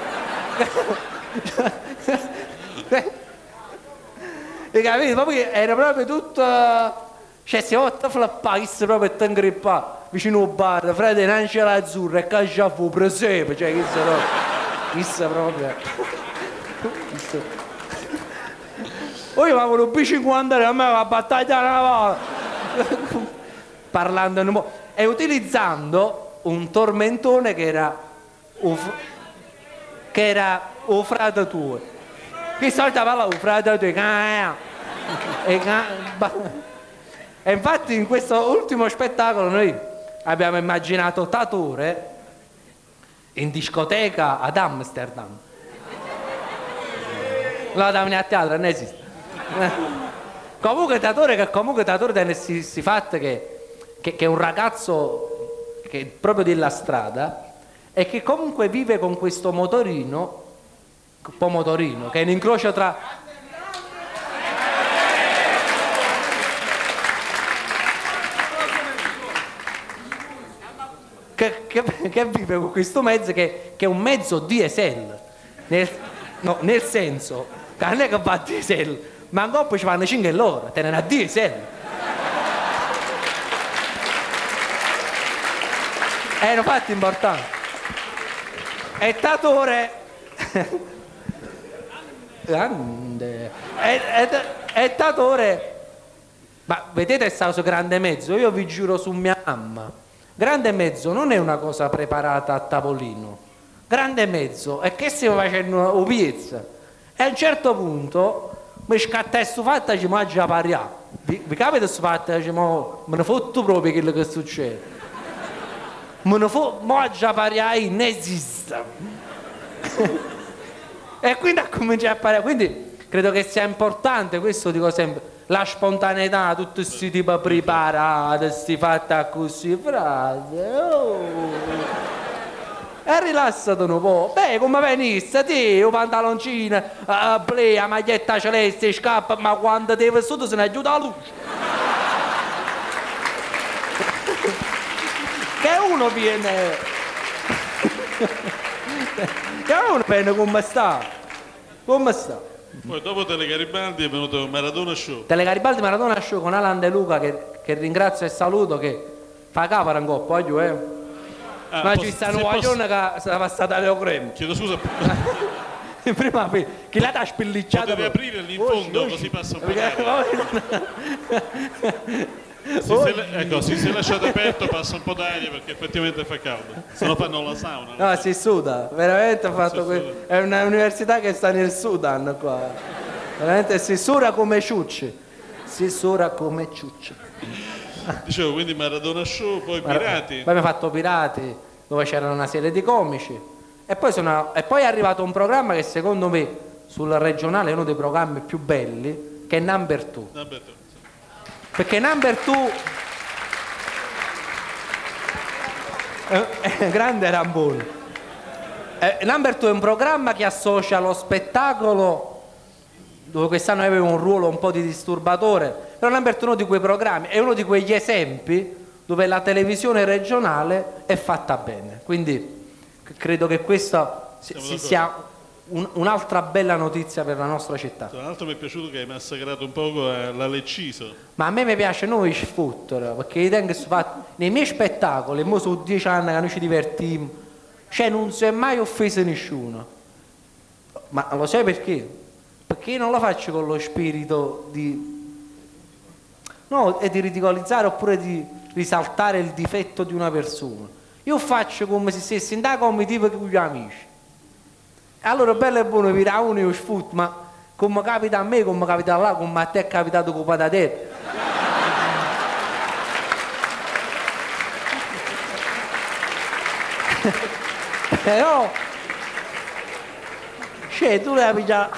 Hai capito? Ma poi era proprio tutto... Cioè se otto flappassi proprio e te ingrippa vicino al bar, frate, non c'è l'azzurra e caccia fu presepe, cioè che se no... Chissà proprio... Chissà... Poi io avevo un B cinquanta e a me va battaglia parlando un po' e utilizzando un tormentone che era un, che era un frate tuo. Che solita parla un frate tuo e, e infatti in questo ultimo spettacolo noi abbiamo immaginato Tatore in discoteca ad Amsterdam. Lo dammi a teatro, non esiste. Comunque Tatore, che comunque Tatore si, si fatta che, che, che è un ragazzo che è proprio della strada e che comunque vive con questo motorino, un po' motorino, che è un incrocio tra... Che, che, che vive con questo mezzo che, che è un mezzo diesel, nel, no, nel senso che non è che va a diesel, ma ancora poi ci fanno cinque all'ora, tenere a diesel. È un fatto importante. E Tatore... Grande. E, e, e Tatore... Ma vedete è stato grande mezzo, io vi giuro su mia mamma. Grande mezzo non è una cosa preparata a tavolino. Grande mezzo è che stiamo facendo una pizza. E a un certo punto... mi scatta questo fatto e ci mangia parià. Vi, vi capita questo fatto e dice, me ne fotto proprio quello che succede. Me ne fotto, mangia parià, non esiste. E quindi ha cominciato a parià. Quindi credo che sia importante, questo dico sempre, la spontaneità, tutti questi tipi preparati, questi fatti così, frate. Oh. E rilassati un po', beh come venisse, ti, un pantaloncino, a play, a maglietta celeste, scappa, ma quando ti vestito se ne aiuta la luce. Che uno viene, che uno viene come sta, come sta. Poi dopo Tele Garibaldi è venuto Maradona Show. Tele Garibaldi Maradona Show con Alan De Luca che, che ringrazio e saluto, che fa capara un po', eh. Ah, Ma posso- ci sta un se posso- guaglione che sta passata alle creme. Chiedo scusa, Prima che la t'ha spillicciato. potevi aprire lì in fondo così passa un po' d'aria. Se si è- ecco, se si è lasciato aperto passa un po' d'aria perché effettivamente fa caldo, se no fanno la sauna. No, si suda, veramente ha fatto Si que- suda. è un'università che sta nel Sudan qua. Veramente si sura come ciucci. Si sura come ciucci. Dicevo, quindi Maradona Show, poi Pirati. Poi abbiamo fatto Pirati, dove c'erano una serie di comici. E poi, sono, e poi è arrivato un programma che secondo me sul regionale è uno dei programmi più belli, che è Number Two. Vabbè, tu- Perché Number Two è, è grande Rambone. Eh, Number Two è un programma che associa lo spettacolo, dove quest'anno aveva un ruolo un po' di disturbatore, però Number Two è uno di quei programmi, è uno di quegli esempi dove la televisione regionale è fatta bene. Quindi c- credo che questo si, Siamo si d'accordo. sia un, un'altra bella notizia per la nostra città. Tra l'altro mi è piaciuto che hai massacrato un poco la Lecciso. Ma a me mi piace noi sfottere, perché io tengo che si fa nei miei spettacoli, e mo sono dieci anni che noi ci divertiamo, cioè non si è mai offeso nessuno. Ma lo sai perché? Perché io non lo faccio con lo spirito di, no, e di ridicolizzare oppure di risaltare il difetto di una persona. Io faccio come se stessi in da comitiva con gli amici. E allora bello e buono vi uno io sfutto, ma come capita a me, come capita là, come a te è capitato con patatelle. Però cioè tu l'hai pigliato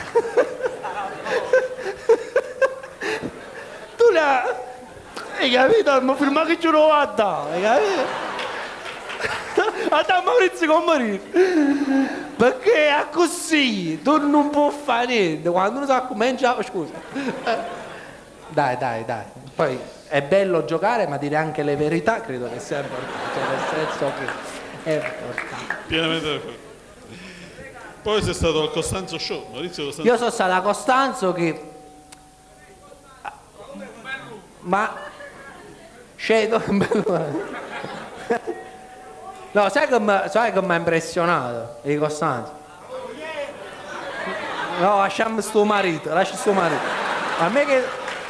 tu l'hai hai capito? Mi filma che giuro a da hai capito? A da Maurizio con morire perché è così tu non puoi fare niente quando uno sa comincia scusa dai dai dai poi è bello giocare ma dire anche le verità credo che sia importante cioè nel senso che è importante pienamente d'accordo. Poi sei stato al Costanzo Show, Maurizio Costanzo. Io sono stato a Costanzo che... Ma... Scedo... No, sai che mi ha impressionato il Costanzo? No, lasciamo sto marito, lascia sto marito. A me che...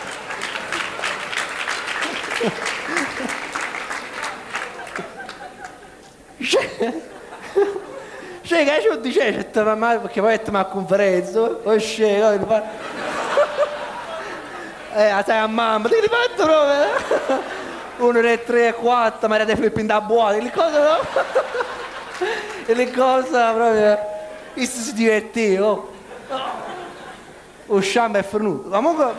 Cioè, che ci dice, perché poi mettiamo a conferenza, poi scego, eh, sai a mamma, ti rifatto proprio, uno, due, tre, quattro, ma era flip in da buona, le cose no? E le cose proprio, questo si divertiva, oh. Usciamo e fornuto, comunque,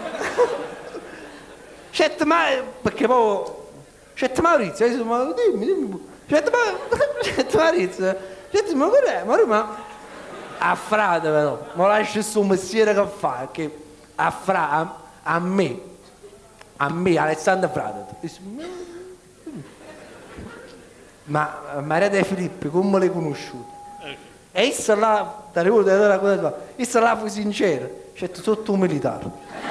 c'è ma, perché poi, c'è Maurizio, io dico, dimmi, dimmi, c'è Maurizio, Senti, ma guarda, ma a frate però, ma lascia questo mestiere che fa, che a, fra, a, a me, a me, Alessandro Frate, ma Maria De Filippi, come l'hai conosciuto? E io là, ti ricordo di la cosa tua, io là fui sincero, c'è sotto un militare.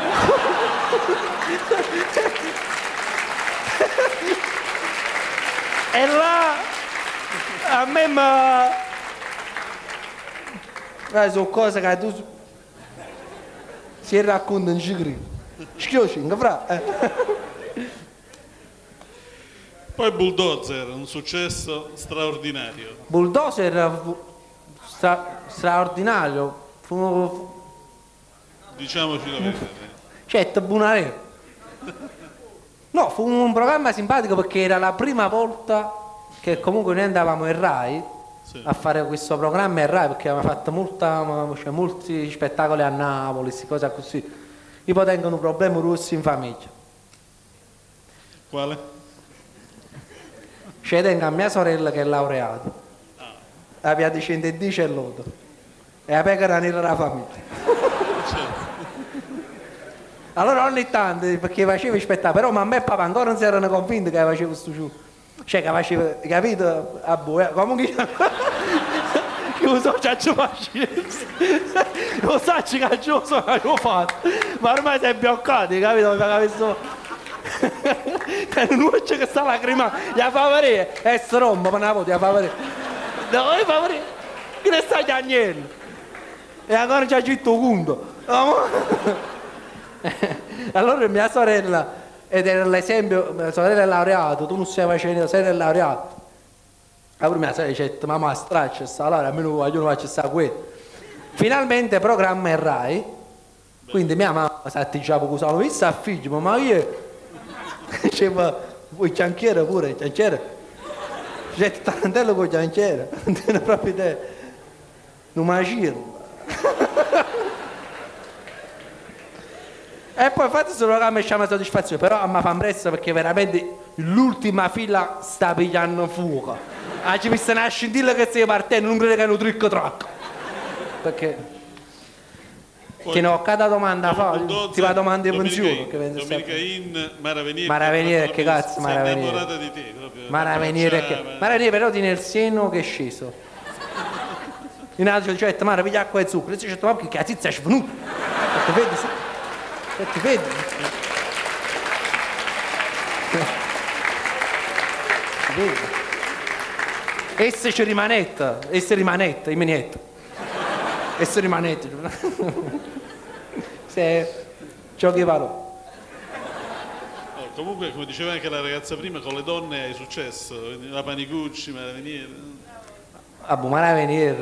E là... A me ma... Eh, sono cose che tu... Si racconta in cicri. Schiocci, che fra... Eh. Poi Bulldozer, un successo straordinario. Bulldozer stra... straordinario. Fu... Diciamoci la verità. Certo, buonare. No, fu un programma simpatico perché era la prima volta che comunque noi andavamo in Rai sì. a fare questo programma in Rai perché avevamo fatto molta, cioè, molti spettacoli a Napoli, queste cose così. E poi tengono problemi rossi in famiglia. Quale? Cioè tengo a mia sorella che è laureata, ah. la via di centodieci e l'otto e la pecora nera della famiglia. Allora ogni tanto perché facevo spettacoli, però mamma e papà ancora non si erano convinti che facevo questo show. Cioè che faceva, capito? A boia, comunque io so che ci pazienza, lo so che io so che l'ho fatto, ma ormai sei bloccato, capito? Questo... non c'è che sta lacrimando, gli fa vedere, e si rompe, ma non la gli fa vedere, no, gli fa vedere, che ne sta chiagnendo? E ancora non ci ha scritto conto. Allora mia sorella, ed era l'esempio, mia sorella è laureata, tu non stai facendo, sei laureato. Allora mia sorella dice, mamma straccia, sta laurea, almeno io non faccio sta quello. Finalmente programma è Rai, quindi mia mamma si atteggiava con la vista a figlio, ma io diceva, vuoi il cianchiere pure, il cianchiere? C'è il tarantello con il cianchiere, non tiene proprio idea, non mi giro. E poi infatti questo programma ci chiama soddisfazione, però mi fa impressa perché veramente l'ultima fila sta pigliando fuoco. Ah, ci viste una scintilla che stai partendo, non credo che è un tricco tracco. Perché? Poi, che no, cada domanda a fare, ti fa domande di pensione. Domenica in, Mara Venier. Mara Venier, che cazzo, Mara Venier. innamorata di te, proprio. Mara Venier, che... Mara Venier però di nel seno che è sceso. In altro dice, detto, ma piglia acqua e zucchero. E dice, ma perché la tizia è svenuta? E ti vedi, sì? E ti vedi? Ti vedi? Esse ci rimanetta, esse rimanetta, in minietta. Esse rimanetta. Se giochi parole. Comunque, come diceva anche la ragazza prima, con le donne hai successo, la Panicucci, Maravenier. Ah, boh, Maravenier.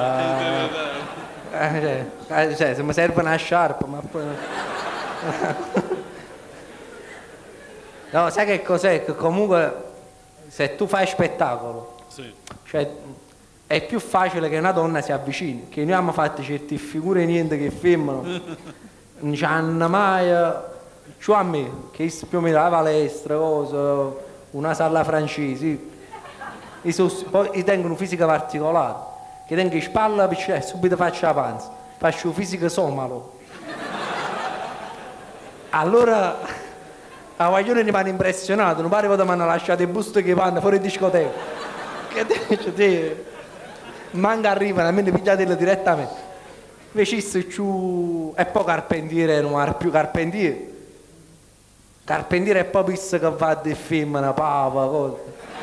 Eh, cioè, cioè, se mi serve una sciarpa, ma poi. No, sai che cos'è? Che comunque se tu fai spettacolo, sì. Cioè, è più facile che una donna si avvicini, che noi abbiamo fatto certe figure niente che filmano, non c'hanno mai. Cioè a me, che più o meno la palestra, cosa, una sala francese, i sos, poi tengono fisica particolare, che tengono spalla perché subito faccio la panza, faccio fisica somalo. Allora, a guaglione rimane impressionato, non pare che mi hanno lasciato i busti che vanno fuori discoteca. Che dice, te, manca arrivano, almeno pigliatelo direttamente. Invece più, e poi Carpentiere non era più Carpentiere. Carpentiere è proprio visto che va di femmina, papa, cosa.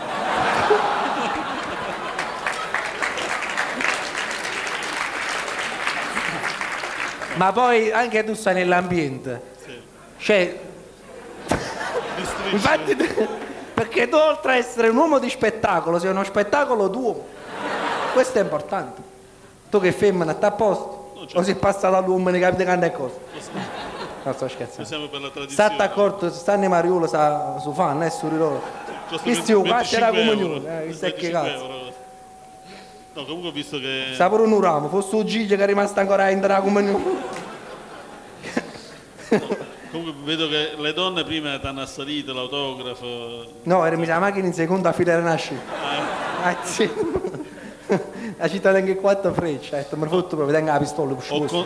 Ma poi anche tu stai nell'ambiente. Sì. Cioè, infatti, perché tu oltre a essere un uomo di spettacolo, sei uno spettacolo d'uomo. Questo è importante. Tu che femmina, sta a posto? No, certo. O si passa dall'uomo e capite che è cosa? No, sto scherzando. Siamo per la tradizione. State accorto, stanno i Mariulo sa, su fan, eh, su Rirolo. Questi un cazzo era comunione, eh, questo è che cazzo. No, comunque ho visto che... Sta pure un ramo, fosse un Gigio che è rimasto ancora in la comunione. No, comunque vedo che le donne prima ti hanno assalito l'autografo. No, era la macchina in seconda fila era nascita. Ah, ah sì. La città tengo quattro frecce, ha detto, mi fotto proprio, tengo la pistola. Ho con...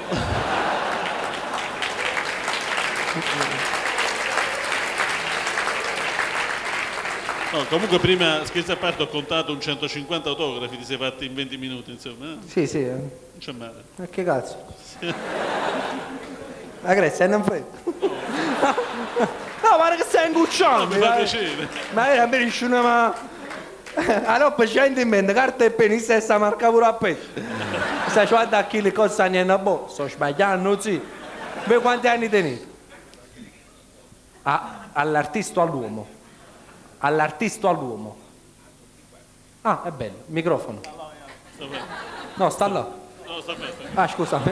No, comunque prima, scherzi a parte, ho contato un centocinquanta autografi, ti sei fatti in venti minuti, insomma. Eh? Sì, sì. Non c'è male. Ma che cazzo? Sì. La Grezia non frega. No, guarda che stai ingucciando. No, mi fa piacere. Ma era per il ma... Ah no, poi c'è in mente, carta e penna, stessa marca pure a petto. Stai guardando a chi le cose stanno in boh, sto sbagliando, sì. Voi quanti anni tenete? Ah, all'artista o all'uomo? All'artista o all'uomo? Ah, è bello, microfono. No, sta là. No, sta bene. Ah, scusami.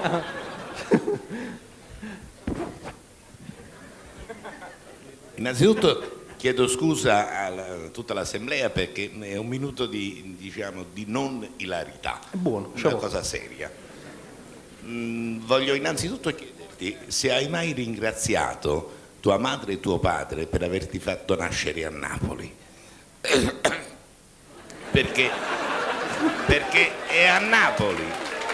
Innanzitutto chiedo scusa a tutta l'assemblea perché è un minuto di, diciamo, di non ilarità. È buono, una cosa buono. Seria. Mm, voglio innanzitutto chiederti se hai mai ringraziato tua madre e tuo padre per averti fatto nascere a Napoli. Perché, perché è a Napoli.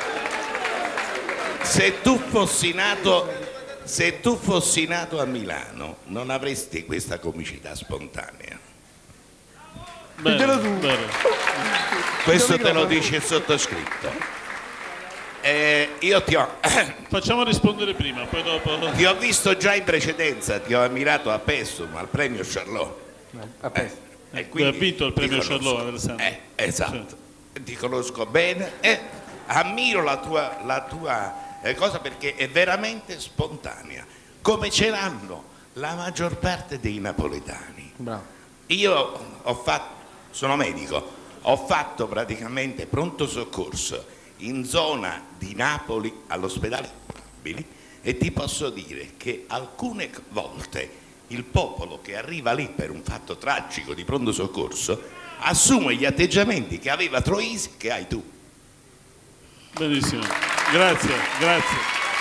Se tu fossi nato... Se tu fossi nato a Milano non avresti questa comicità spontanea. Bene, bene. Questo te lo dice il sottoscritto. Eh, io ti ho... Facciamo rispondere prima, poi dopo... Ti ho visto già in precedenza, ti ho ammirato a Pessum, al premio Charlot. A Pessum. Eh, e quindi ha vinto il premio Charlot, Alessandro. Eh, esatto. Sì. Ti conosco bene e ammiro la tua... La tua È cosa perché è veramente spontanea, come ce l'hanno la maggior parte dei napoletani. Bravo. Io ho fatto, sono medico, ho fatto praticamente pronto soccorso in zona di Napoli all'ospedale e ti posso dire che alcune volte il popolo che arriva lì per un fatto tragico di pronto soccorso assume gli atteggiamenti che aveva Troisi che hai tu. Benissimo, grazie, grazie.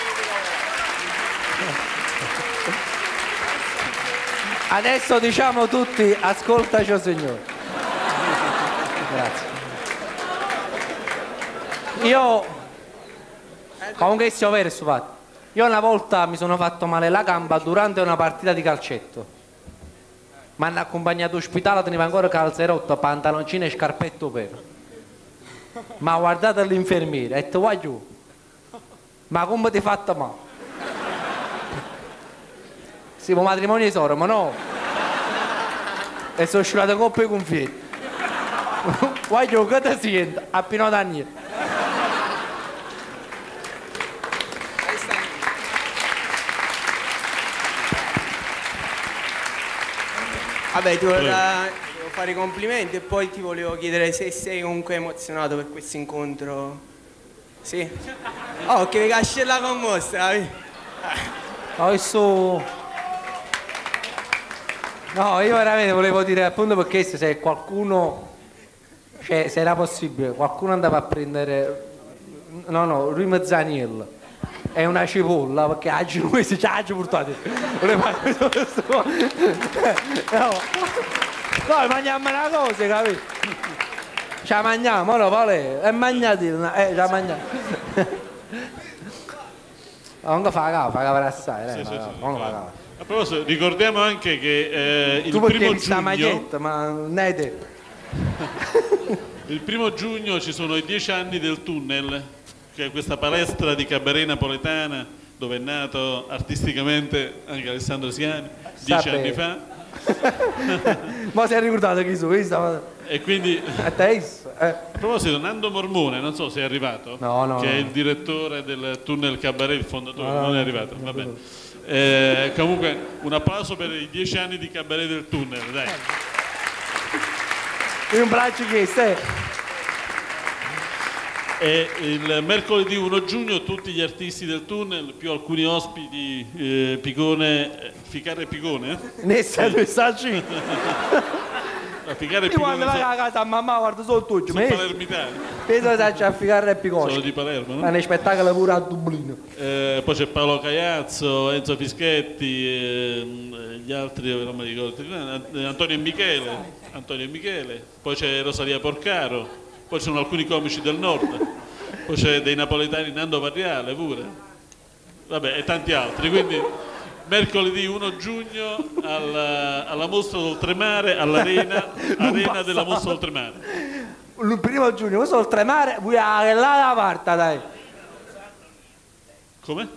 Adesso diciamo tutti, ascoltaci o signore. Grazie. Io, comunque sia vero sto fatto, io una volta mi sono fatto male la gamba durante una partita di calcetto. Mi hanno accompagnato all'ospedale, tenevo ancora calze rotte, pantaloncini e scarpetto vero. Ma ha guardato l'infermiera e ha detto, vai giù. Ma come ti hai fatto male? Siamo matrimonio di sorella, ma no. E sono uscite coppe e confetti. Vai giù, che ti senti? Appena da niente. Vabbè, ti volevo, da- ti volevo fare i complimenti e poi ti volevo chiedere se sei comunque emozionato per questo incontro. Sì? Oh, che cascella commossa, capi? No, questo... No, io veramente volevo dire appunto perché se qualcuno, cioè se era possibile, qualcuno andava a prendere, no no, Rui Mezzaniello è una cipolla perché a genovese ci ha portato. Volevo fare questo. No, no, mangiamo una cosa, capito? Ci la mangiamo, no, vale, è mangiatino, eh, ci la mangiamo. Non fa cava, fa cava assai, Sì, eh, sì, sì, non fa sì. cava. A proposito, ricordiamo anche che eh, il Tu perché primo mi sta giugno, maglietta, ma non hai te. il primo giugno ci sono i dieci anni del tunnel, che è questa palestra di cabaret napoletana dove è nato artisticamente anche Alessandro Siani dieci Sape. anni fa. Ma si è ricordato chi sono, visto? E quindi A te? Eh. a proposito, Nando Mormone, non so se è arrivato, No, no, che è no. il direttore del tunnel cabaret, il fondatore, No, no, non è no, arrivato, no, va no. bene. Eh, comunque un applauso per i dieci anni di cabaret del tunnel, dai. Un braccio che sei. E il mercoledì primo giugno tutti gli artisti del tunnel più alcuni ospiti, eh, Picone, eh, Ficare e Picone, Nessa due sacci. eh? Ficare e Io quando Picone vai a casa a mamma guardo solo tu, sono, sono palermitani, penso che ci a figare e sono picone. di Palermo, Ma no? ne spettacolo pure a Dublino. Eh, poi c'è Paolo Caiazzo, Enzo Fischetti, ehm, gli altri non mi ricordo, eh, Antonio e Michele, Antonio e Michele, poi c'è Rosalia Porcaro, poi ci sono alcuni comici del nord, poi c'è dei napoletani, Nando Varriale pure, vabbè, e tanti altri, quindi mercoledì primo giugno alla, alla mostra d'oltremare, all'arena arena della mostra d'oltremare. Il primo giugno, questo oltremare, vuoi che là la parte, dai. Come?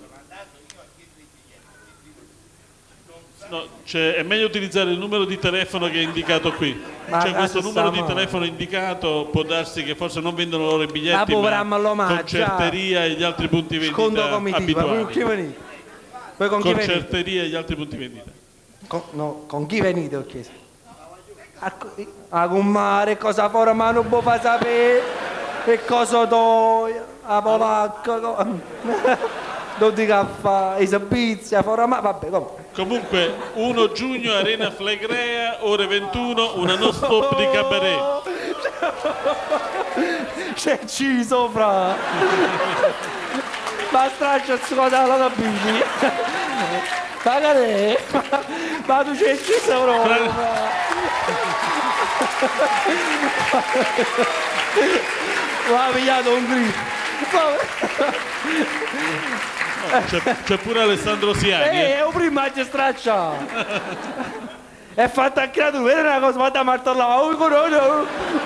No, cioè, è meglio utilizzare il numero di telefono che è indicato qui. Ma C'è questo adesso numero di stiamo- telefono indicato, può darsi che forse non vendono loro i Ma biglietti, povera ma Maloma, concerteria e gli altri punti Sconto vendita comitiva, con chi abituali. venite? Poi con chi venite? Concerteria e gli altri punti vendita. Con, no, con chi venite ho chiesto? A, co- a comare cosa fare ma non può far sapere che cosa toia a polacca co- non dico a fare i servizi a fare ma vabbè come Comunque primo giugno Arena Flegrea, ore ventuno, una non stop di cabaret. c'è ci sopra ma straccia scuola la cabini magari ma tu c'è ci sopra ma ha pigliato un grido C'è, c'è pure Alessandro Siani. eh, eh. è un prima ci straccia è fatta a creatura è una cosa fatta a martellare oh, no, no.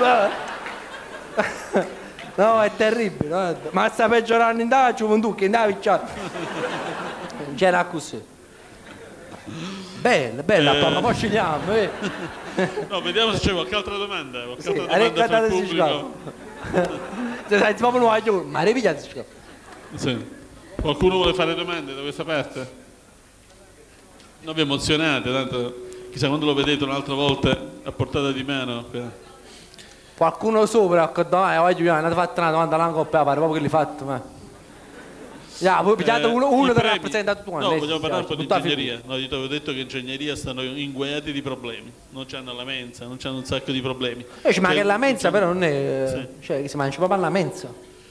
No, è terribile no? Ma sta peggiorando in da gioventù che andava picciata c'era così bella bella Eh. papà poi scegliamo eh. No, vediamo se c'è qualche altra domanda. Qualche Sì, altra hai domanda ricadato sul si pubblico. se sai proprio non hai ma hai pigliato si scappa Sì. Qualcuno vuole fare domande da questa parte? Non vi emozionate, tanto chissà quando lo vedete un'altra volta a portata di mano. qualcuno sopra che dai oggi mi hanno fatto una domanda alla coppia pare proprio che li fatto ma yeah, voi pigliate Eh, uno, uno i che premi. rappresenta tutto quanto. No, eh, vogliamo sì, parlare un po' di tutta ingegneria. No, io ti avevo detto che ingegneria stanno inguaiati di problemi. Non c'hanno la mensa, non c'hanno un sacco di problemi. figura. Eh, ma Cioè, che la mensa però non è Sì. cioè che si mangia proprio alla mensa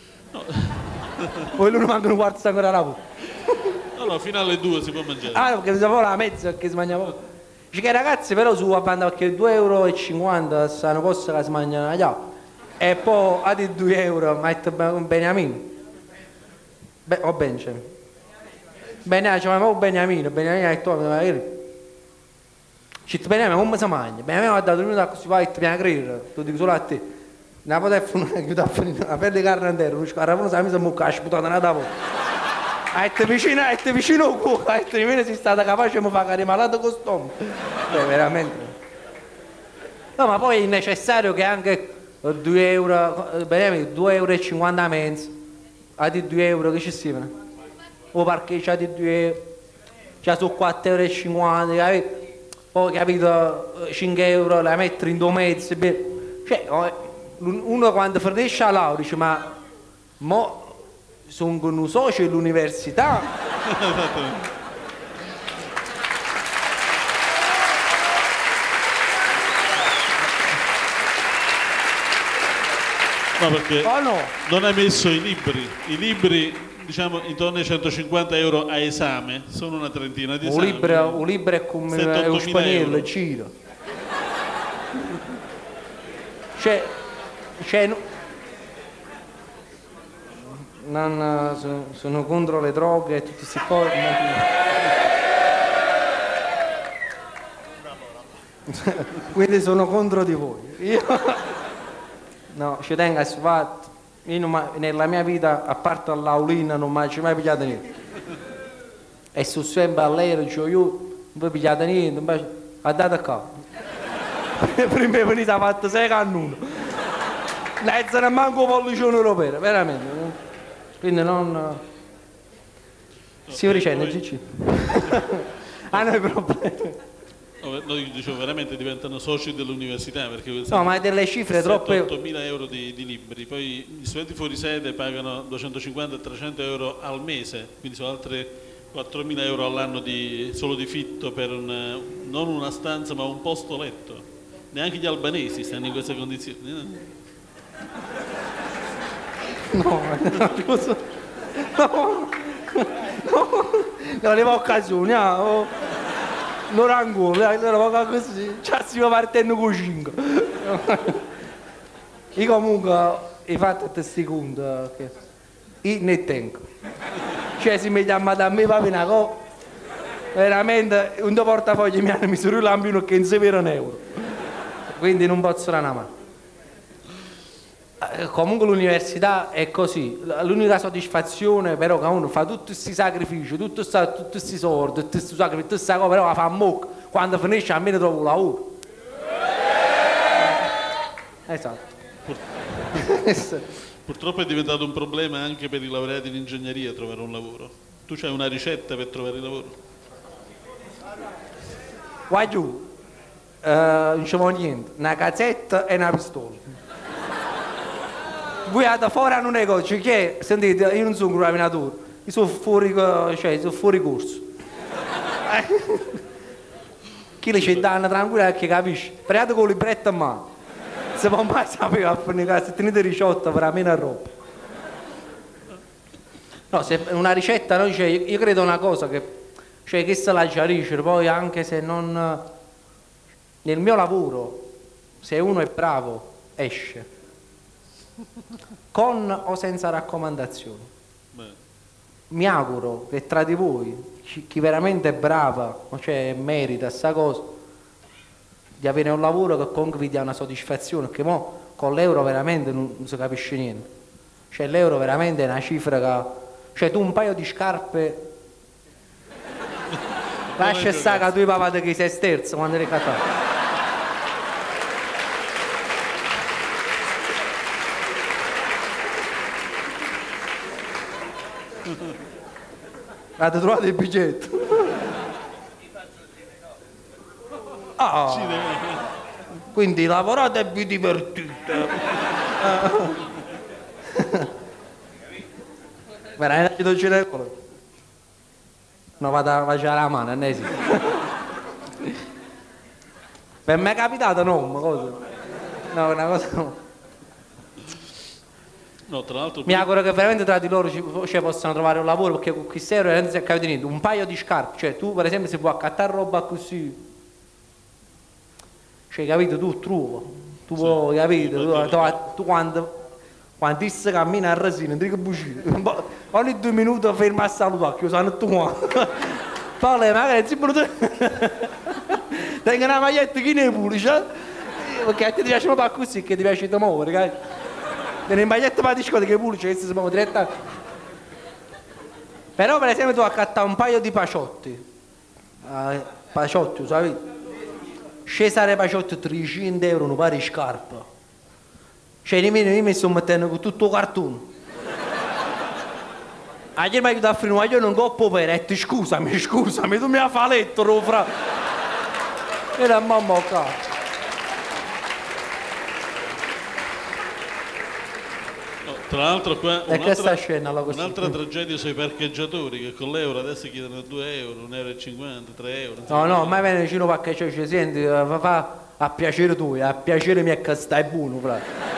poi loro mancano un quarto sta ancora la No, no, fino alle due si può mangiare. ah perché si fa la mezza perché si mangia poco dice che i ragazzi però su vanno perché due euro e cinquanta stanno posto che si mangiano allà e poi a di due euro mette un Beniamino Beh, o Benjamin Beniamino ci chiamiamo Beniamino Beniamino ha detto magari ci Beniamino come si mangia Beniamino ha dato l'unità così vai e ti viene a credere lo dico solo a te non potevo aiutare a finire la pelle di carne intera, non scarravano la mia mucca, ha sputato una tavola. Ha detto vicino, ha detto vicino al cuore, ha detto nemmeno sei stata capace di fare malato con stomaco. Beh, veramente. No, ma poi è necessario che anche due euro, due euro e cinquanta mezzo, a di due euro che ci si fa? O parcheggio a di due euro, già su quattro euro e cinquanta, capito? Poi capito, cinque euro la mettere in due mezzi, cioè uno quando finisce la laurea dice ma mo sono con un socio all'università. No, perché oh no. non hai messo i libri, i libri diciamo intorno ai centocinquanta euro a esame, sono una trentina di esami. Un libro, un libro è come lo spagnolo, giro. Cioè, cioè non, sono, sono contro le droghe e tutte queste cose. Quindi sono contro di voi. Io no, ci tengo a fatto. Io non ma, nella mia vita, a parte all'aulina, non mi ho mai pigliato niente. E sono sempre all'aereo, cioè io non ho pigliato niente, invece ha dato qua. Prima è venuto a fatto sei cannuno. Non è manco un pollicione europeo, veramente. Quindi non... Si ricende, Gigi. Hanno i problemi. Noi dicevo veramente diventano soci dell'università perché no, ma delle cifre troppe ottomila euro di, di libri, poi gli studenti fuori sede pagano duecentocinquanta trecento euro al mese, quindi sono altre quattromila euro all'anno di, solo di fitto per un, non una stanza ma un posto letto. Neanche gli albanesi stanno in queste condizioni. No, no, scusa. No, no, no, le occasioni, oh. Non ancora, allora così, ci stiamo partendo con cinque. Io comunque ho fatto questi conti che io ne tengo. Cioè se mi chiamate a me va bene una cosa, veramente un portafoglio mi hanno messo un lampino che non si vede un euro. Quindi non posso dare una mano. Comunque l'università è così, l'unica soddisfazione però che uno fa tutti questi sacrifici, tutti questi soldi, tutti questi sacrifici, tutte queste cose, però la fa mocca, quando finisce almeno trovo un lavoro. Esatto. Pur... Purtroppo è diventato un problema anche per i laureati in ingegneria trovare un lavoro. Tu c'hai una ricetta per trovare il lavoro? Vai giù, uh, non ci vuole niente, una cazzetta e una pistola. Voi andate fuori a un negozio, che sentite, io non sono un raminatore, io sono fuori, cioè, sono fuori corso. Chi le c'è danno tranquilla che capisci? Prendete con il libretto a mano. Se non mai sapeva a finire, se tenete diciotto per la meno roba. No, se una ricetta, no, cioè, io credo una cosa che, cioè, che se la chiarisce, poi anche se non... Nel mio lavoro, se uno è bravo, esce. Con o senza raccomandazioni. Beh. Mi auguro che tra di voi chi veramente è brava, cioè merita sta cosa di avere un lavoro che comunque vi dia una soddisfazione, perché mo con l'euro veramente non, non si capisce niente, cioè l'euro veramente è una cifra che, cioè tu un paio di scarpe lascia stare che tu papate che sei sterzo quando eri cattolico. Avete trovato il biglietto? Oh. Quindi lavorate e vi divertite. Veramente non ce n'è quello. No, vado a facere la mano, non esiste. Per me è capitato no, una cosa. No, una cosa no. No, tra l'altro mi auguro che veramente tra di loro ci, cioè, possano trovare un lavoro, perché con questi euro non si è capito niente. Un paio di scarpe, cioè tu per esempio se puoi accattare roba così, cioè capito, tu trova, tu sì, puoi, capito, tu, tu, tu quando quando ti cammini a resina, non ti che bucino, ogni due minuti fermi a salutare, che sanno tu qua. Poi magari si può tengo una maglietta che ne pulisce, perché a te ti piace un po' così, che ti piace di muovere, capito? nelle magliette per la discoteca che pure ci si muove direttamente. Però per esempio tu accattare un paio di paciotti, uh, paciotti, sai? Cesare Paciotti trecento euro un paio di scarpe. Cioè nemmeno io mi sto mettendo con tutto il cartone. Ieri mi ha aiutato a fare un maglione un coppo per e detto scusami, scusami, tu mi hai fatto letto, fra. E la mamma cazzo. Tra l'altro qua e questa scena la un'altra tragedia sui parcheggiatori che con l'euro adesso chiedono due euro, un euro e cinquanta, tre euro. No, no, ma viene vicino parcheggio ci senti, fa, fa a piacere tu, a piacere mio che stai buono, bravo.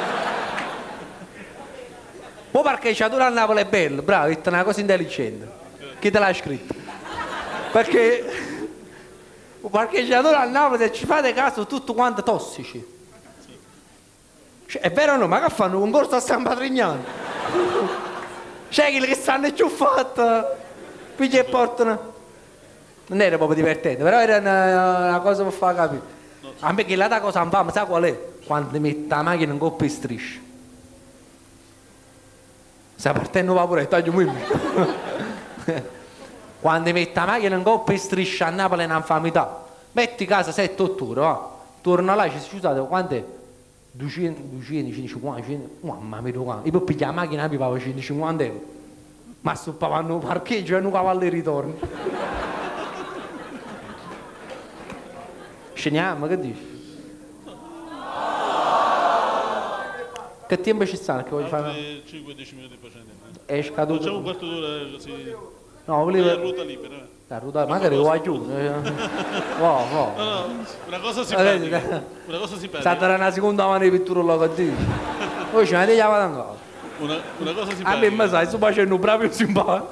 Poi parcheggiatore a Napoli è bello, bravo, è una cosa intelligente. Chi te l'ha scritto? Perché il parcheggiatore a Napoli, se ci fate caso, tutto quanto tossici. Cioè, è vero o no? Ma che fanno un corso a San Patrignano? C'è quelli che stanno giù fatta, piglia e portano. Non era proprio divertente, però era una, una cosa per far capire. A me che la cosa infame, sai qual è? Quando metti la macchina in coppia e strisce. Sta partendo un vaporetto, taglio mi. Quando metti la macchina in coppia e strisce a Napoli è un'infamità. Metti casa sette otto ore, va. Torna là e ci scusate, quant'è? duecento, duecento, centocinquanta, cento, mamma mia, io poi pigliare la macchina e mi pagavo centocinquanta euro. Ma sto pagando il parcheggio e un cavallo di ritorno. Sceniamo, che dici? Che tempo ci sta? Che voglio fare? cinque dieci minuti poi scendiamo. È scaduto. Facciamo un quarto d'ora così. No, volevo. È ruota libera. La ruota, magari va giù. Va, va. No, no, una cosa simpatica. Una cosa simpatica. Sarà una seconda mano di pittura là che dici. Poi ci metti la vado ancora. Una, una cosa simpatica. A me mi sai, sto facendo proprio simpatico.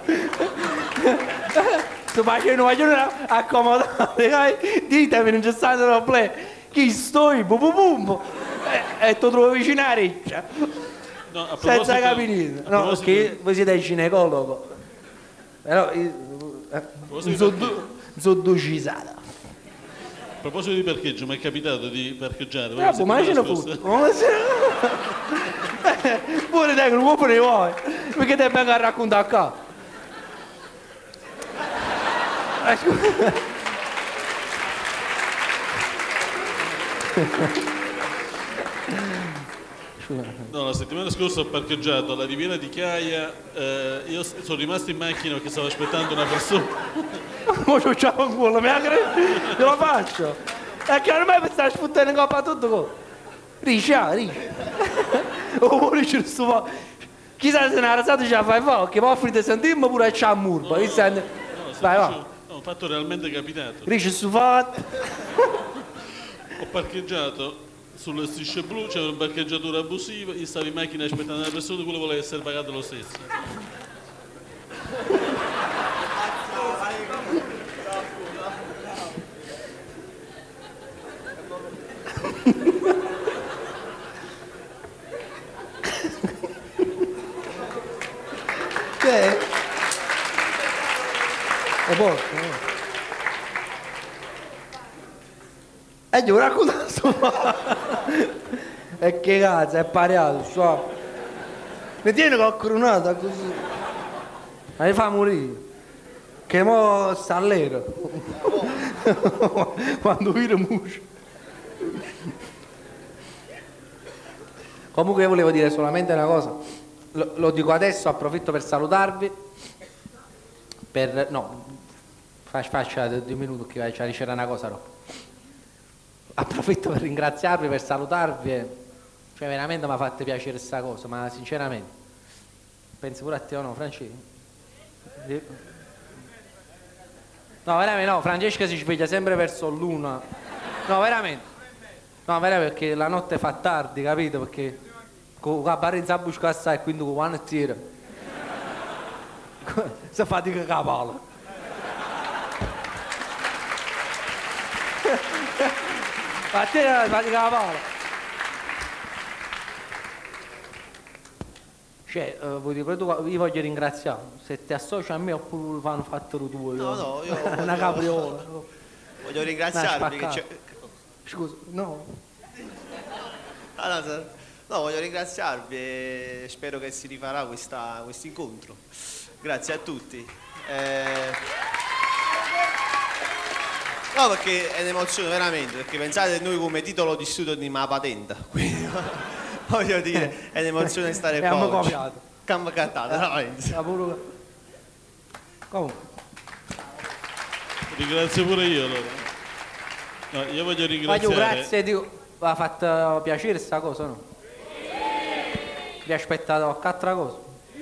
Sto facendo un maglione accomodato, ditemi, non c'è stato un play. Chi sto? Bum bum bum. E ti trovo vicino a Reccia. No, a senza capire niente. No, perché voi siete il ginecologo. Però io sono docisato. A proposito di parcheggio, mi è capitato di parcheggiare. Ah, ma ce ne foto. Pure te che non può ne vuoi. Perché te vengo a raccontare qua? No, la settimana scorsa ho parcheggiato alla Riviera di Chiaia, eh, io sono rimasto in macchina perché stavo aspettando una persona. Ma c'ho un culo, mi ha creduto, ce la faccio. E che non mi stai sputtando in coppa tutto qua. Ricia, ricia. Oh, ricia questo po'. Chissà se una rasata ce la fai fa, che poi offrite sentirmi pure c'è a murba. No, no, no, vai, va. No, ho fatto realmente capitato. Ricia su fatto. Ho parcheggiato sulle strisce blu, c'era un parcheggiatore abusivo, io stavo in macchina aspettando una persona, quello voleva essere pagato lo stesso. Che? E poi? E io racconto sto. E che cazzo, è pariato, so. Mi tieni con la coronata così. Ma mi fa morire. Che mo sta all'era. Quando vire muscio. Comunque io volevo dire solamente una cosa. Lo, lo dico adesso, approfitto per salutarvi. Per. No, faccia due minuti che c'era una cosa dopo. Approfitto per ringraziarvi, per salutarvi, cioè veramente mi ha fatto piacere questa cosa, ma sinceramente, pensi pure a te o no, Francesco? No, veramente no, Francesca si sveglia sempre verso l'una, no, veramente, no, veramente perché la notte fa tardi, capito? Perché con la barrizza a busca assai e quindi con quando tira, si fatica la palla. A te la fatica la palla. Cioè, uh, vuoi dire, tu, io voglio ringraziare. Se ti associ a me oppure fanno fatto tu. No, no, io voglio, una capriola. Voglio ringraziarvi. Che Scusa, no. Allora, No, voglio ringraziarvi e spero che si rifarà questo incontro. Grazie a tutti. Eh... No, perché è un'emozione veramente, perché pensate noi come titolo di studio di una patente, quindi voglio dire, è un'emozione stare qua. Abbiamo copiato. Campo cantato, veramente. Comunque. Ringrazio pure io allora. No, io voglio ringraziare. Voglio grazie, Dio. Vi ha fatto piacere sta cosa, no? Vi ha aspettato a altra cosa?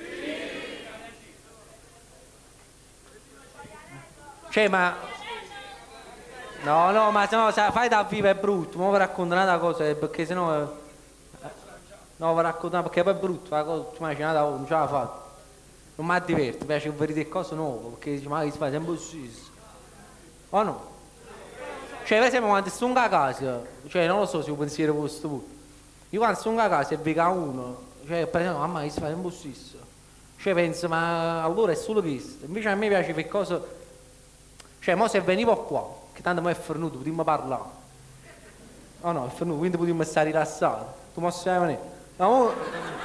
Cioè, ma... No, no, ma se no, fai da viva è brutto, ma vi raccontare una cosa, perché sennò... Eh, no, vi raccontare perché poi è brutto, la cosa, ci immaginate, non ce la fate. Non mi diverte, piace che vedete cose nuove, perché dice, ma che si fa sempre così. O no? Cioè, per esempio, quando sono a casa, cioè, non lo so se un pensiero vostro pure. Io quando sono a casa e vedo uno, cioè, per esempio, mamma, che si fa sempre così. Cioè, penso, ma allora è solo questo. Invece a me piace per cose... Cioè, mo se venivo qua, che tanto mo è fornuto, potremmo parlare. Oh no, è fornuto, quindi potremmo stare rilassati. Tu mo stai venendo. No, mo...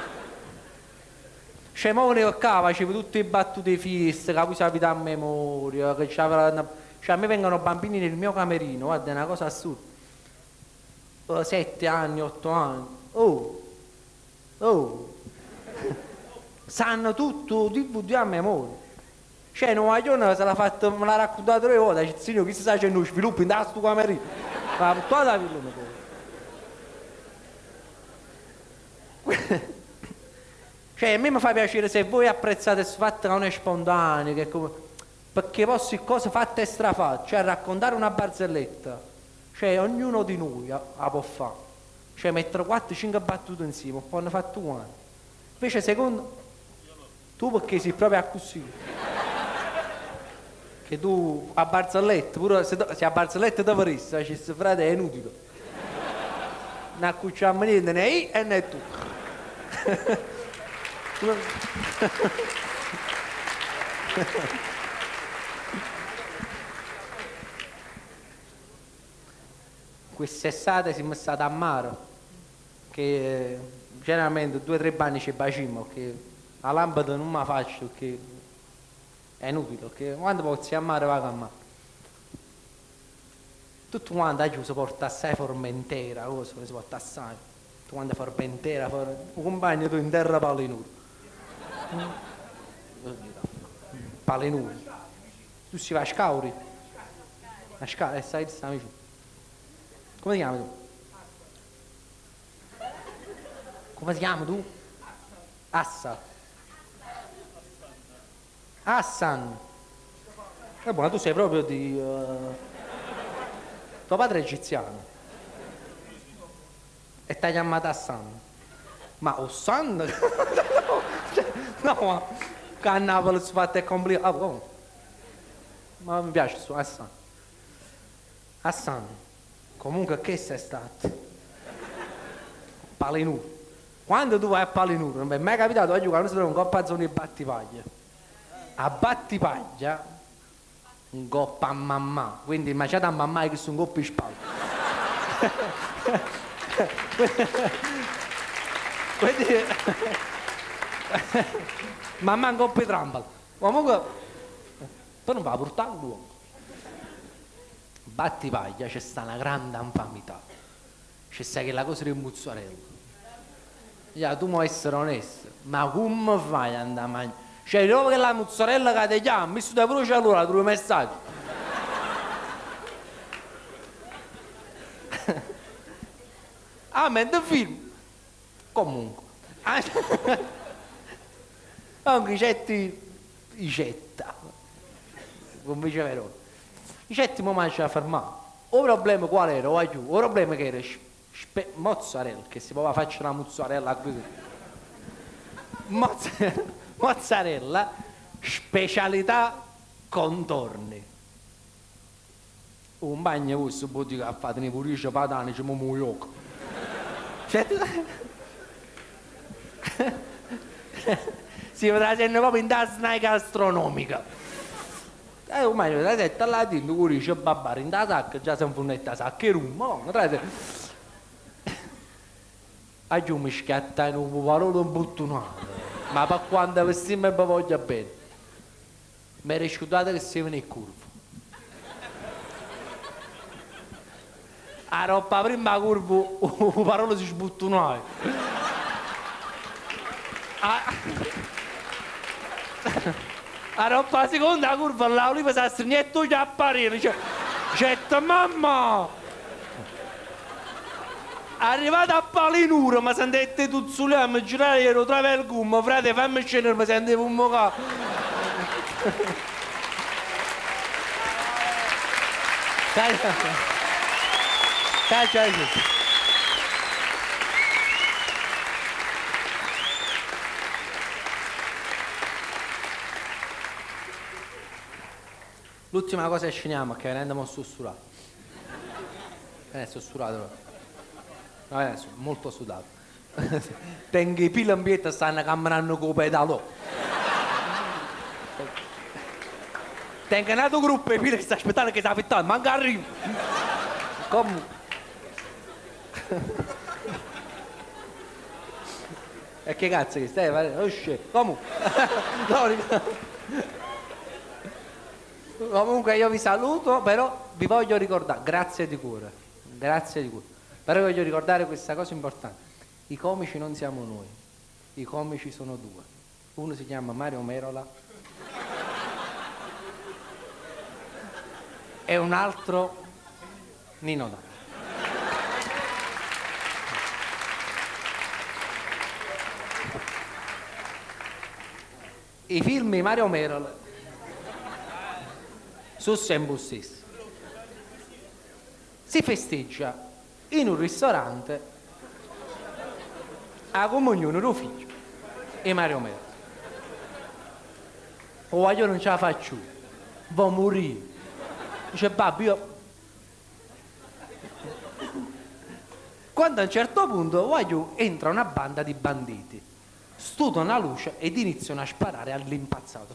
Cioè, mo venivo qua, facevo tutte le battute fisse, che poi sapete a memoria, che c'aveva... Cioè, a me vengono bambini nel mio camerino, guarda, è una cosa assurda. Uh, sette anni, otto anni. Oh! Oh! Sanno tutto, T V D a memoria. Cioè, un maglione se l'ha fatto, me l'ha raccontato tre volte, dice, signore, chi si sa c'è uno sviluppo in questo camerino? Ma tutta la villone poi. Cioè, a me mi fa piacere se voi apprezzate questo fatto che non è spontaneo, che come... perché posso cose fatte e strafatte, cioè raccontare una barzelletta, cioè ognuno di noi la può fare, cioè mettere quattro cinque battute insieme, poi ne fatto una. Invece secondo tu perché sei proprio a così, che tu a barzelletta, pure se, se a barzelletta ti vorresti, ci sta frate è inutile, non accucciamo niente né io e né tu. Quest'estate siamo stati a mare, che generalmente due o tre anni ci bacimmo, che la lampada non me la faccio perché è inutile, perché quando posso a mare vado a mare. Tutto quanto oggi si porta assai Formentera, cosa si porta assai. Tutto quanto Formentera, for... un compagno tu in terra Palinuro. Palinuro. Tu si va a Scauri? A Scauri, e sai che stiamo vicino. Come ti chiami tu? Come ti chiami tu? Assa. Hassan. E buona, tu sei proprio di... Uh... tuo padre è egiziano. E ti hai chiamato Hassan. Ma Hassan? No, ma... Che a Napoli si fa è complicato. Oh, oh. Ma mi piace su Hassan. Hassan. Comunque che sei stato? Palinuro. Quando tu vai a Palinuro, non mi è mai capitato oggi quando si trova un coppa a zona di Battipaglia. A Battipaglia, un coppa a mamma. Quindi immaginate a mamma che sono un coppa in spalla. Quindi... mamma un coppa di trampala. Comunque, tu non va a portare l'uomo. Battipaglia c'è sta una grande infamità, c'è sta che la cosa di mozzarella. Ja, tu puoi essere onesto, ma come fai ad andare a mangiare? Cioè, dopo che la mozzarella che ti chiama, mi sto pure allora, trovo messaggio. Ah, ma è un film. Comunque. Anche i cetti, i cetta, come dice Verona. I cetti mi mangiano a fermare. O problema qual era? O aiuto. O problema che era spe- mozzarella, che si poteva fare la mozzarella così. Mozzarella, mozzarella, specialità contorni. Un bagno questo botti che ha fatto nei purici patani, c'è un muoioco. Si vedrà sempre proprio in da snack gastronomica. E un bagno da sette alla tinta, purici babbare in da sacca, già si è un funnetta sacca e rum, no, A io mi schiatta in un parolo un buttunato. Ma per quando vestimmo e mi voglio bene. Mi ero scudato che si viene in curva. A roba prima curva un parolo si sbuttunava. A... a roba la seconda curva la oliva si stringetta già a apparire. Cioè, certo mamma! Arrivato a Palinuro mi sentite tuzzolare, mi girare ero tra il gummo, frate fammi scendere, mi sentivo un mocato. Caccia. Caccia. L'ultima cosa che sceniamo, che andiamo a sussurrare. Eh, sussurrato. No, adesso, molto sudato. Tengo i pili in piedi e stanno camminando con i pedalò. Tengo un altro gruppo di pili che sta aspettando che sta affittando, manca arrivo. Comunque. E che cazzo che stai facendo? Usci, comunque. Comunque io vi saluto, però vi voglio ricordare, grazie di cuore, grazie di cuore. Però voglio ricordare questa cosa importante. I comici non siamo noi, i comici sono due. Uno si chiama Mario Merola e un altro Nino D'Angelo. I film di Mario Merola sono sempre stessi. Si festeggia in un ristorante a comunione del figlio e Mario Merola. O io non ce la faccio, vado a morire. Dice babbo, io... Quando a un certo punto voglio, entra una banda di banditi, studiano una luce ed iniziano a sparare all'impazzato.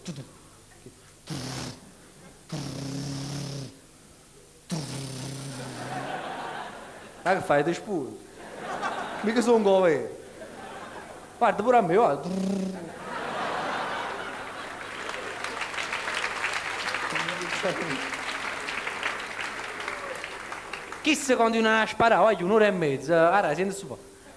Ma che fai, ti sputi? Mica sono un governo. Guarda pure a me, guarda. Chi se continua a sparare, voglio un'ora e mezza, allora senti su po'.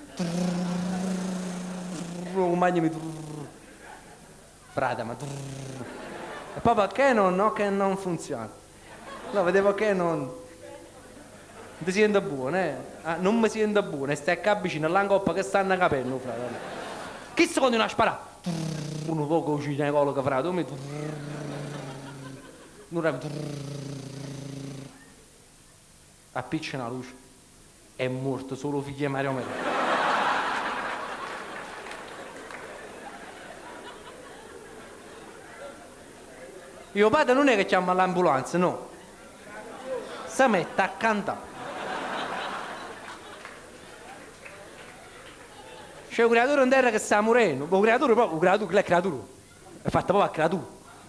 Frate, ma... E poi perché non, no, che non funziona? No, vedevo che non... Non ti sento buono, eh? Ah, non mi sento buono, e stai qua vicino all'angoppa che stanno capendo, frate. Chi si continua a sparare? Uno poco ginecologo, frate, mi... Appiccia una luce. È morto solo figlio di Mario Merola. Io padre non è che chiama l'ambulanza, no. Si mette a cantare. C'è un creatore in terra che sta morendo, un creatore proprio, un creatore, che è creatura, è fatta proprio a creatura.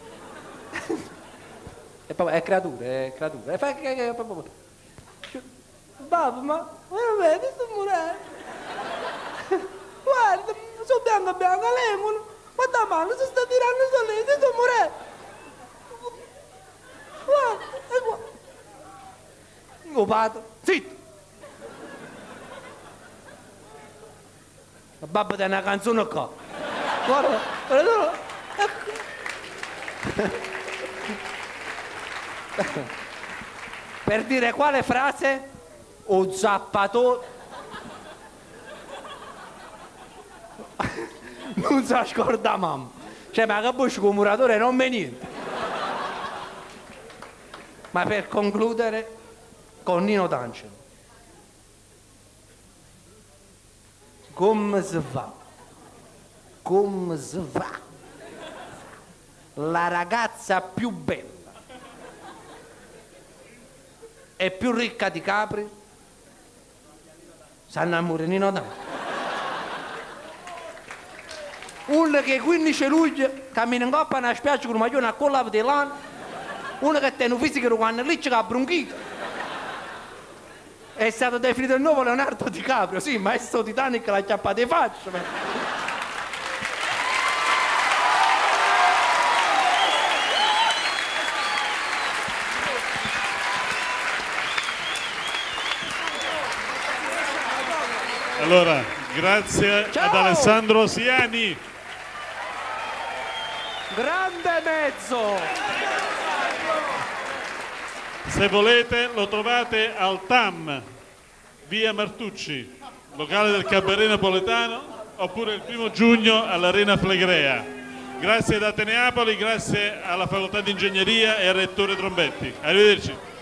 È proprio, è creatura, è creatura, è fatta che è proprio... Babbo, ma, vedi, sto morendo. Guarda, sono bianca bianca, lemon, guarda mano, si sta tirando solito, sto morendo. Guarda, e qua. Mio padre, zitto. La babba ti ha una canzone qua. Guarda, guarda, per dire quale frase? O zappatore. Non si scorda mamma. Cioè, ma che poi come muratore non me niente. Ma per concludere con Nino D'Angelo. Come si va? Come si va? La ragazza più bella e più ricca di Capri stanno a morire Nino D'Angelo. Uno che il quindici luglio cammina in coppa nella spiaggia con un maglione a colla di lana, uno che tiene un fisico quando lì c'è la bronchite. È stato definito il nuovo Leonardo DiCaprio, sì, maestro Titanic l'ha chiappata di faccia. Ma... Allora, grazie Ciao. ad Alessandro Siani. Grande mezzo! Se volete lo trovate al T A M, via Martucci, locale del Cabaret Napoletano, oppure il primo giugno all'Arena Flegrea. Grazie ad Ateneapoli, grazie alla Facoltà di Ingegneria e al Rettore Trombetti. Arrivederci.